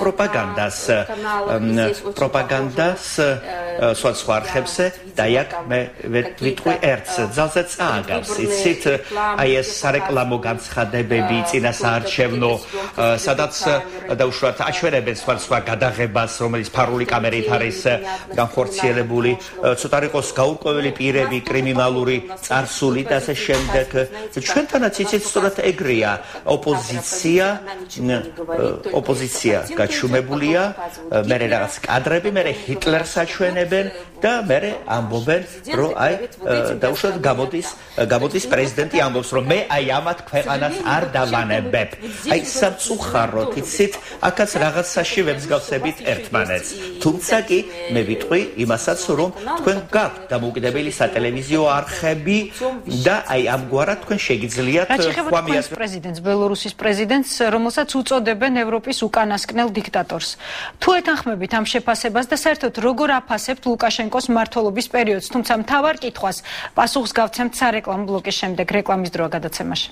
პროპაგანდას სხვა არხებზე და აქ მე ვიტყვი ერთს ძალზე წააგავს. იცით, აი ეს სარეკლამო განცხადებები წინასაარჩევნო, სადაც დაუშვათ აჩვენებენ სხვა გადაღებას, რომელიც ფარული კამერით არის განხორციელებული, ცოტა არ იყოს გაურკვეველი პირები, კრიმინალური წარსული და ასე შემდეგ. ჩვენთანაც იცით სწორად ეგრეა, ოპოზიცია გაჩუმებულია, მერე რაღაც კადრები, მერე ჰიტლერს აჩვენებენ და მერე ამბობენ, რომ აი დაუშვათ გამოდის პრეზიდენტი ამბობს, რომ მე აი ამათ ქვეყანას არ დავანებებ. აი სამწუხაროდ, იცით, აქაც რაღაცაში ვემსგავსებით ერთმანეთს. თუმცა კი მე ვიტყვი იმასაც, რომ თქვენ გაქვთ დამოუკიდებელი სატელევიზიო არხები და აი ამგვარად თქვენ შეგიძლიათ ხვალ პრეზიდენტს, ბელორუსის პრეზიდენტს, რომელსაც უწოდებენ ევროპის უკანასკნელ დიქტატორს. თუ ეთანხმებით ამ შეფასებას და საერთოდ როგორ აფასებთ ლუკაშენკოს მმართველობის პერიოდს, თუმცა მთავარ კითხვას პასუხს გავცემთ სარეკლამო ბლოკის შემდეგ, რეკლამის დროა გადაცემაში.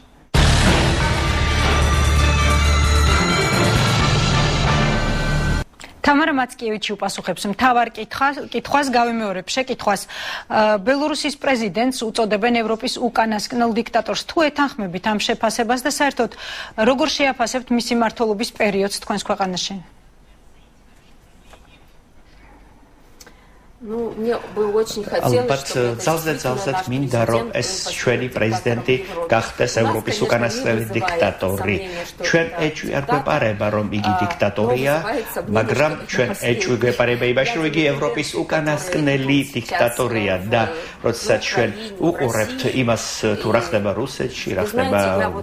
თამარა მაცკიევიჩი უპასუხებს მთავარ კითხვას, გავიმეორებ შეკითხვას. ბელორუსის პრეზიდენტს უწოდებენ ევროპის უკანასკნელ დიქტატორს. თუ ეთანხმებით ამ შეფასებას და საერთოდ როგორ შეაფასებთ მისი მმართველობის პერიოდს თქვენს ქვეყანაში? ალბათ ძალზედ მინდა რომ ეს ჩვენი პრეზიდენტი გახდეს ევროპის უკანასკნელი დიქტატორი. ჩვენ ეჭვი არ გვეპარება რომ იგი დიქტატორია, მაგრამ ჩვენ ეჭვი გვეპარება იმაში რომ იგი ევროპის უკანასკნელი დიქტატორია და როდესაც ჩვენ უყურებთ იმას თუ რა ხდება რუსეთში, რა ხდება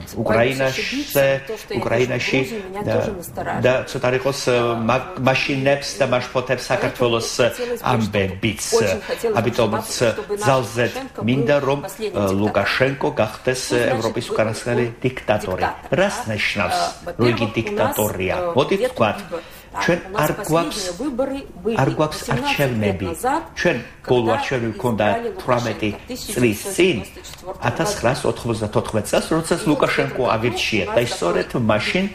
უკრაინაში და ცოტა არ იყოს მაშინებს და მაშფოთებს საქართველოს ამბე ამიტომაც ძალზედ მინდა რომ ლუკაშენკო გახდეს ევროპის უკანასკნელი დიქტატორი. რას ნიშნავს რომ იგი დიქტატორია? მოდით ვთქვათ, ჩვენ არ გვაქვს არჩევნები. ჩვენ ბოლო არჩევნები გვქონდა 18 წლის წინ 1994 წელს, როდესაც ლუკაშენკო ავირჩია და სწორედ მაშინ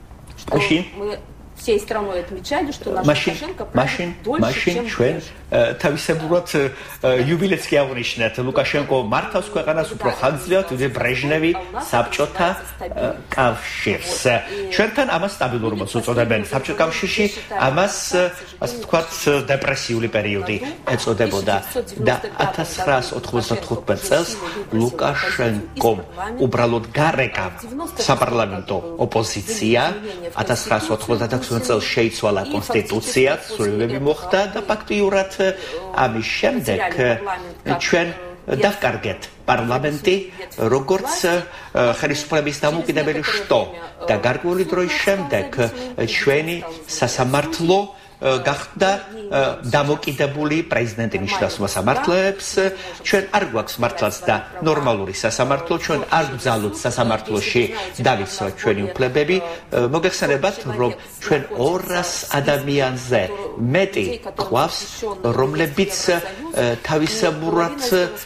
всей страной отмечали, что наш Лукашенко правит дольше, чем ჩვენ თავისებურად იუბილეც კი აღნიშნეთ. ლუკაშენკო მართავს ქვეყანას უფრო ხანგრძლივად, ვიდრე ბრეჟნევი საბჭოთა კავშირს. ჩვენთან ამას სტაბილურობას უწოდებენ. საბჭოთა კავშირში ამას, ასე ვთქვათ, დეპრესიული პერიოდი ეწოდებოდა და 1995 წელს ლუკაშენკომ უბრალოდ გარეკა საპარლამენტო ოპოზიცია. 1996 წელს შეიცვალა კონსტიტუცია, სრულებები მოხდა და ფაქტიურად ამის შემდეგ ჩვენ დავკარგეთ პარლამენტი როგორც ხელისუფლების დამოუკიდებელი შტო და გარკვეული დროის შემდეგ ჩვენი სასამართლო გახდა დამოკიდებული პრეზიდენტი ნიშნავს მოსამართლეებს ჩვენ არ გვაქვს მართლაც და ნორმალური სასამართლო ჩვენ არ გვძალოთ სასამართლოში დავიცვათ ჩვენი უფლებები მოგეხსენებათ რომ ჩვენ 200 ადამიანზე მეტი გვყავს რომლებიც თავისებურად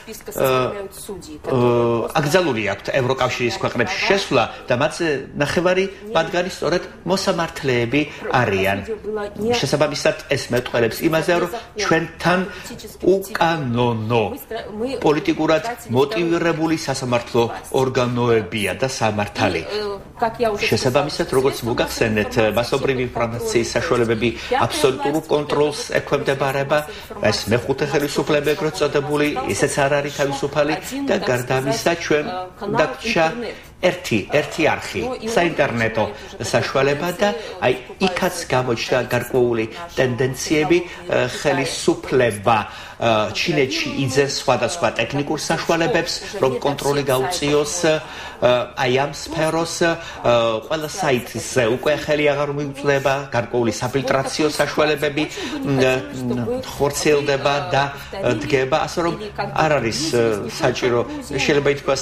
აკრძალული აქვთ ევროკავშირის ქვეყნებში შესვლა და მათზე ნახევარი მათგანი სწორედ მოსამართლეები არიან შესაბამისად ეს მეტყველებს იმაზე რომ ჩვენთან უკანონო პოლიტიკურად მოტივირებული სასამართლო ორგანოებია და სამართალი შესაბამისად როგორც მოგახსენეთ მასობრივი ინფორმაციის საშუალებები აბსოლუტურ კონტროლს ექვემდებარება ეს მეხუთე ხელისუფლება ეგრეთ წოდებული ისეც არ არის თავისუფალი და გარდა ამისა ჩვენ დაგჭა ერთი არხი საინტერნეტო საშუალება და აი იქაც გამოჩნდა გარკვეული ტენდენციები ხელისუფლება ჩინეთში იძენს სხვადასხვა ტექნიკურ საშუალებებს რომ კონტროლი გაუწიოს აი ამ სფეროს ყველა საიტზე უკვე ხელი აღარ მიუწვდება გარკვეული საფილტრაციო საშუალებები ხორციელდება და დგება ასე რომ არ არის საჭირო შეიძლება ითქვას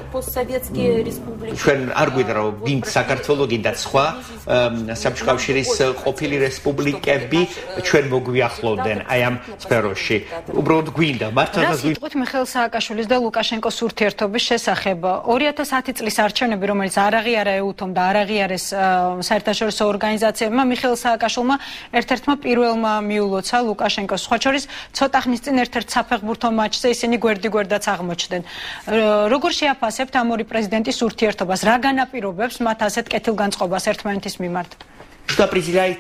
ჩვენ არ გვინდა რომ გინდ საქართველოს გინდა სხვა საბჭოთა კავშირის ყოფილი რესპუბლიკები ჩვენ მოგვიახლოვდნენ აი ამ სფეროში უბრალოდ გვინდა მართლაც ვიტყვით მიხეილ სააკაშვილის და ლუკაშენკოს ურთიერთობის შესახებ 2010 წლის არჩევნები რომელიც არ აღიარა ეუთომ და არ აღიარეს საერთაშორისო ორგანიზაციებმა მიხეილ სააკაშვილმა ერთ-ერთმა პირველმა მიულოცა ლუკაშენკოს სხვა შორის ცოტა ხნის წინ ერთ-ერთ საფეხბურთო მატჩზე ისინი გვერდიგვერდაც აღმოჩნდნენ როგორ შეაფასებთ ამ ორი პრეზიდენტის ურთიერთობას რა განაპირობებს მათ ასეთ კეთილგანწყობას ერთმანეთის მიმართ что определяет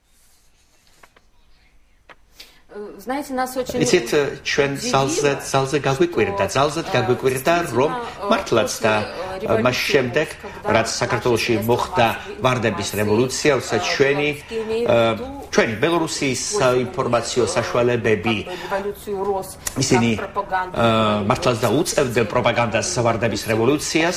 знаете нас очень იცით ჩვენ ძალზე გაგვიკვირდა რომ მართლაც და მას შემდეგ რაც საქართველოში მოხდა ვარდების რევოლუცია როცა ჩვენი ბელორუსიის საინფორმაციო საშუალებები ისინი მართლაც და უწევდნენ პროპაგანდას ვარდების რევოლუციას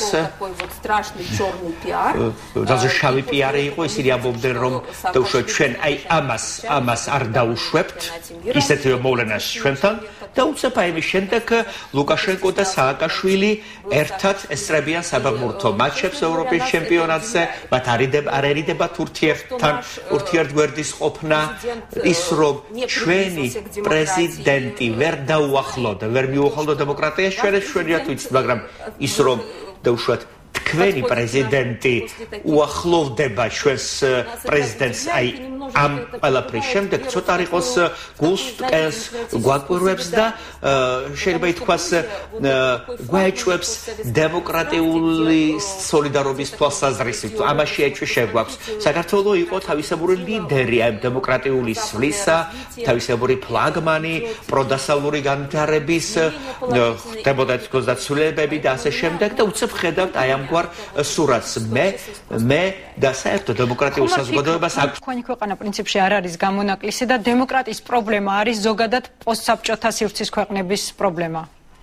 ძალზე შავი პიარი იყო ისინი ამბობდნენ რომ დაუშვათ ჩვენ აი ამას არ დაუშვებთ ისეთი მოვლენას ჩვენთან და უცებ აი მის შემდეგ ლუკაშენკო და სააკაშვილი ერთად ესწრებიან საფეხბურთო მატჩებს ევროპის ჩემპიონატზე მათ არერიდებათ ურთიერთგვერდის ყოფნა ის რომ ჩვენი პრეზიდენტი ვერ მიუახლოვდა დემოკრატიას ჩვენიათ ვიცით მაგრამ ის რომ დაუშვათ თქვენი პრეზიდენტი უახლოვდება ჩვენს პრეზიდენტს აი ამ ყველაფრის შემდეგ ცოტა არ იყოს გულს გვაკვირვებს და შეიძლება ითქვას გვაეჭვებს დემოკრატიული სოლიდარობის თვალსაზრისით ამაში ეჭვი შეგვაქვს საქართველოს იყო თავისებური ლიდერი ამ დემოკრატიული სვლისა თავისებური ფლაგმანი პროდასავლური განვითარების ხდებოდა თქოს დაცულებები და ასე შემდეგ და უცებ ხედავთ აი ამგვარ სურათს მე და საერთოდ დემოკრატიულ საზოგადოებას აქვს თქვენი ქვეყანა პრინციპში არ არის გამონაკლისი და დემოკრატიის პრობლემა არის ზოგადად პოსტსაბჭოთა სივრცის ქვეყნების პრობლემა.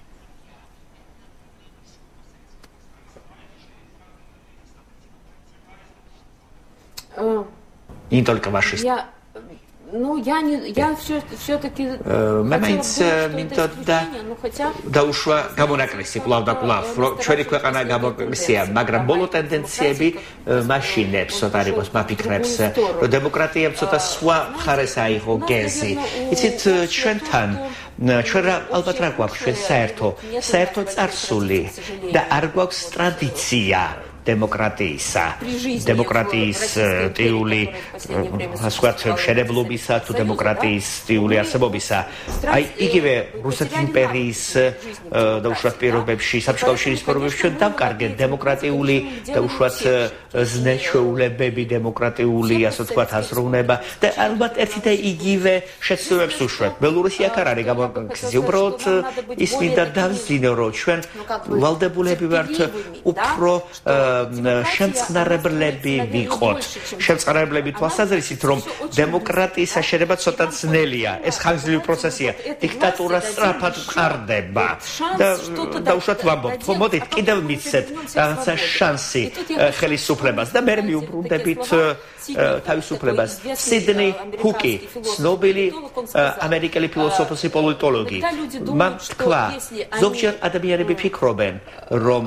Не только ваши. Я все-таки და უშვა გამონაკლისი კვლავ და კვლავ ჩვენი ქვეყანა გამონაკლისია მაგრამ ბოლო ტენდენციები მაშინებს ცოტა არ იყოს მაფიქრებს რომ დემოკრატიამ ცოტა სხვა მხარეს აიღო გეზი იცით ჩვენთან ჩვენ ალბათ რა გვაქვს ჩვენ საერთო წარსული და არ გვაქვს ტრადიცია დემოკრატიის ტიული ასვათ მშენებლობისა თუ დემოკრატიის ტიული არსებობისა აი იგივე რუსეთის იმპერიის დაუშვათ პირობებში საბჭოთა კავშირის პირობებში ჩვენ დავკარგეთ დემოკრატიული დაუშვათ ზნეჩვეულებები დემოკრატიული ასე ვთქვათ აზროვნება და ალბათ ერთი და იგივე შეცდომებს უშვებთ ბელორუსი აქ არ არის გამონაკლისი უბრალოდ ის მინდა დავზინო რომ ჩვენ ვალდებულები ვართ უფრო შემწყნარებლები ვიყოთ. შემწყნარებლები თვალსაზრისით, რომ დემოკრატიის აშენება ცოტა ძნელია. ეს ხანგრძლივი პროცესია. დიქტატურა სწრაფად მყარდება. და უშუალოდ ვამბობთ, ხო, მოდით კიდევ მიცეთ რაღაცა შანსი ხელისუფლებას და მე მიუბრუნდებით თავისუფლებას. სიდნი ჰუკი, ცნობილი ამერიკელი ფილოსოფოსი პოლიტოლოგი, მან თქვა, ზოგჯერ ადამიანები ფიქრობენ, რომ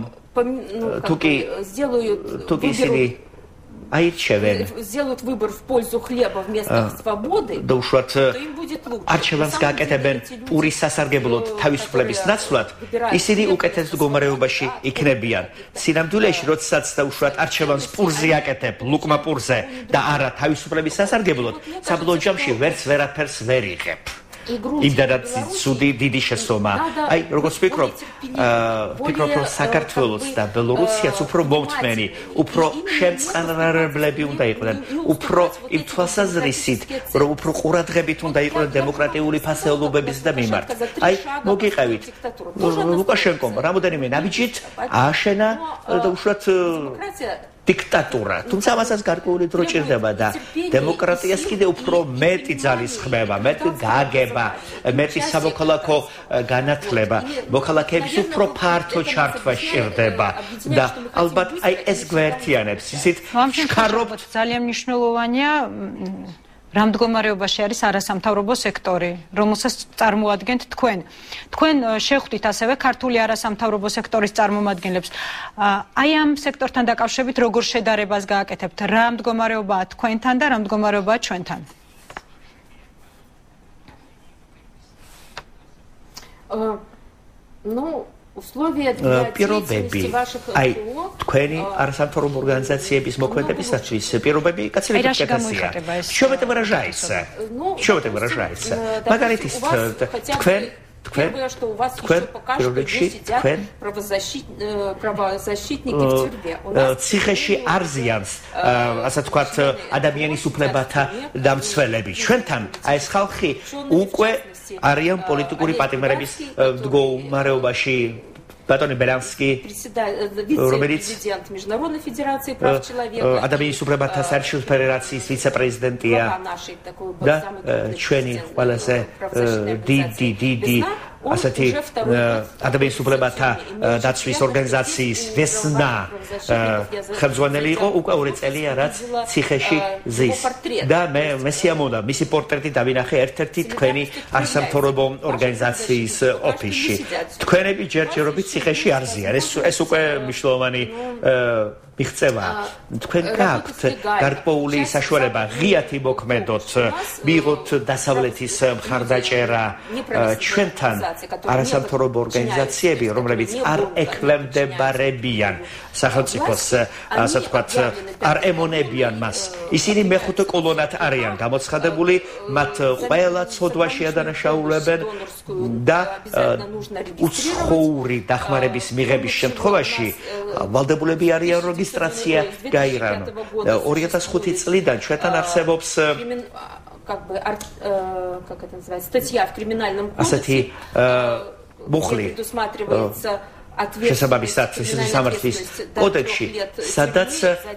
თუკი ისინი აირჩევენ сделают выбор в пользу хлеба вместо свободы, და უშუალოდ არჩევანს გააკეთებენ პურის სასარგებლოდ თავისუფლების ნაცვლად, ისინი უკეთეს მდგომარეობაში იქნებიან. სინამდვილეში, როდესაც და უშუალოდ არჩევანს პურზე აკეთებ, ლუკმა პურზე და არა თავისუფლების სასარგებლოდ, საბოლოო ჯამში ვერაფერს ვერ იღებ. იმდანაც ცუდი დიდი შესწომა. აი, როგორც ვფიქრობ, რომ საქართველოს და ბელორუსიაც უფრო მომთმენი, უფრო შემწყნარებლები უნდა იყვნენ, უფრო იმ თვალსაზრისით, რომ უფრო ყურადღებით უნდა იყვნენ დემოკრატიული ფასეულობების და მიმართ. აი, მოგიყევით, ლუკაშენკომ რამოდენიმე ნაბიჯით ააშენა და უშუალოდ დიქტატურა. თუმცა ამასაც გარკვეული დრო ჭირდება და დემოკრატიას კიდევ უფრო მეტი ძალისხმევა, მეტი გაგება, მეტი სამოქალაქო განათლება, მოქალაქეების უფრო ფართო ჩართვა სჭირდება და ალბათ აი ეს გვერდიანებს ისიც შქარობთ. ძალიან მნიშვნელოვანია რა მდგომარეობაში არის არასამთავრობო სექტორი, რომელსაც წარმოადგენთ თქვენ. თქვენ შეხვდით ასევე ქართული არასამთავრობო სექტორის წარმომადგენლებს. აი ამ სექტორთან დაკავშირებით როგორ შედარებას გააკეთებთ? რა მდგომარეობაა თქვენთან და რა მდგომარეობაა ჩვენთან? პირობები, აი, თქვენი არასამთავრობო ორგანიზაციების მოქმედებისათვის პირობები კაცრად უკეთესია. Что в этом выражается? Что в этом выражается? Маргарита, Первое, что у вас еще пока что 10 правозащитники в тюрьме. ციხეში არზიანს, ასე თქვათ, ადამიანის უფლებათა დამცველები. ჩვენთან აი ეს ხალხი უკვე არიან პოლიტიკური პატიმრების მდგომარეობაში. Батони Белянски, президент Международной Федерации прав человека, ადამიანის უფლებათა საერთაშორისო ფედერაციის ვიცე-პრეზიდენტია და ჩვენი ყველაზე დიდი ასეთი ადამიანის უფლებათა დაცვის ორგანიზაციის ვესნა ხელმძღვანელი იყო უკვე 2 წელია, რაც ციხეში ზის და მე სიამოვნებდა მისი პორტრეტი დავინახე ერთ-ერთი თქვენი არასამთავრობო ორგანიზაციის ოფისში. თქვენები ჯერჯერობით ციხეში არზიან. ეს უკვე მნიშვნელოვანი მიღწევა. თქვენ გაქვთ გარკვეული საშუალება ღიად იმოქმედოთ, მიიღოთ დასავლეთის მხარდაჭერა ჩვენთან არასამთავრობო ორგანიზაციები, რომლებიც არ ექვემდებარებიან სახელმწიფოს, ასე ვთქვათ, არ ემონებიან მას. ისინი მეხუთე კოლონად არიან გამოცხადებული, მათ ყველა ცოდვაში ადანაშაულებენ და უცხოური დახმარების მიღების შემთხვევაში ვალდებულები არიან რეგისტრაცია გაირანო. 2005 წლიდან ჩვენთან არსებობს как это называется, статья в криминальном кодексе, предусматривается შესაბამის სამართლის კოდექსში, სადაც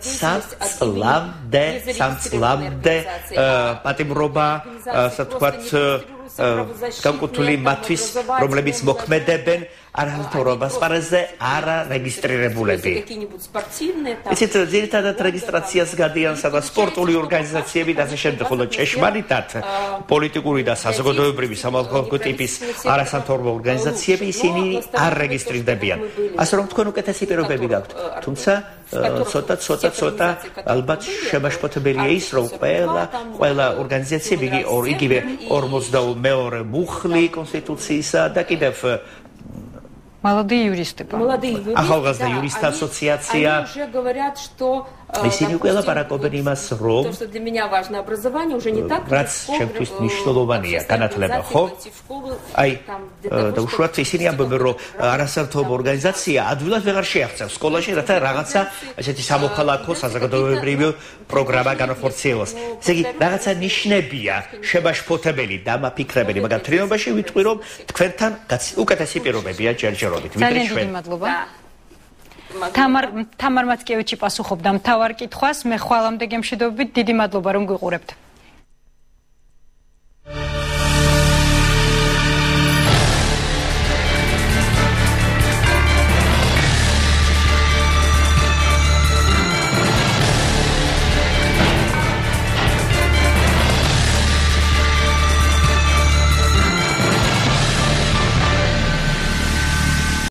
3 წლამდე პატიმრობა, ასე ვთქვათ, განკუთვნილი მათთვის, რომლებიც მოქმედებენ არასამთავრობო ასპარეზზე არარეგისტრირებულები. იცით, ძირითადად რეგისტრაციას გადიან სადღაც სპორტული ორგანიზაციები და ასე შემდეგ, ხოლო ჭეშმარიტად პოლიტიკური და საზოგადოებრივი სამოქალაქო ტიპის არასამთავრობო ორგანიზაციები ისინი არ რეგისტრირდებიან. ასე რომ თქვენ უკეთესი პირობები გაქვთ. თუმცა ცოტა ალბათ შემაშფოთებელია ის, რომ ყველა ორგანიზაციები იგივე 42 მუხლი კონსტიტუციისა და კიდევ молодые юристы. ახალგაზრდა იურისტთა ასოციაცია. Они уже говорят, что ისინი ყველა პარაკობენ იმას, რომ то, что для меня важно образование, уже не так, რაც ჩემთვის მნიშვნელოვანია განათლება, ხო? აი, და უშუალოდ ისინი ამბობენ, რომ არასამთავრობო ორგანიზაცია ადვილად ვეღარ შეაღწევს სკოლაში, რათა რაღაცა ესეთი სამოქალაქო საზოგადოებრივი პროგრამა განახორციელოს. ესე იგი, რაღაცა ნიშნებია შემაშფოთებელი და მაფიქრებელი, მაგრამ თრიომბაში ვიტყვი, რომ თქვენთან უკეთესი პირობებია ჯერჯერობით, ვიდრე ჩვენ. ძალიან დიდი მადლობა. თამარ მაცკევიჩი პასუხობდა მთავარ კითხვას. მე ხვალამდე გემშვიდობებით, დიდი მადლობა რომ გვიყურებთ.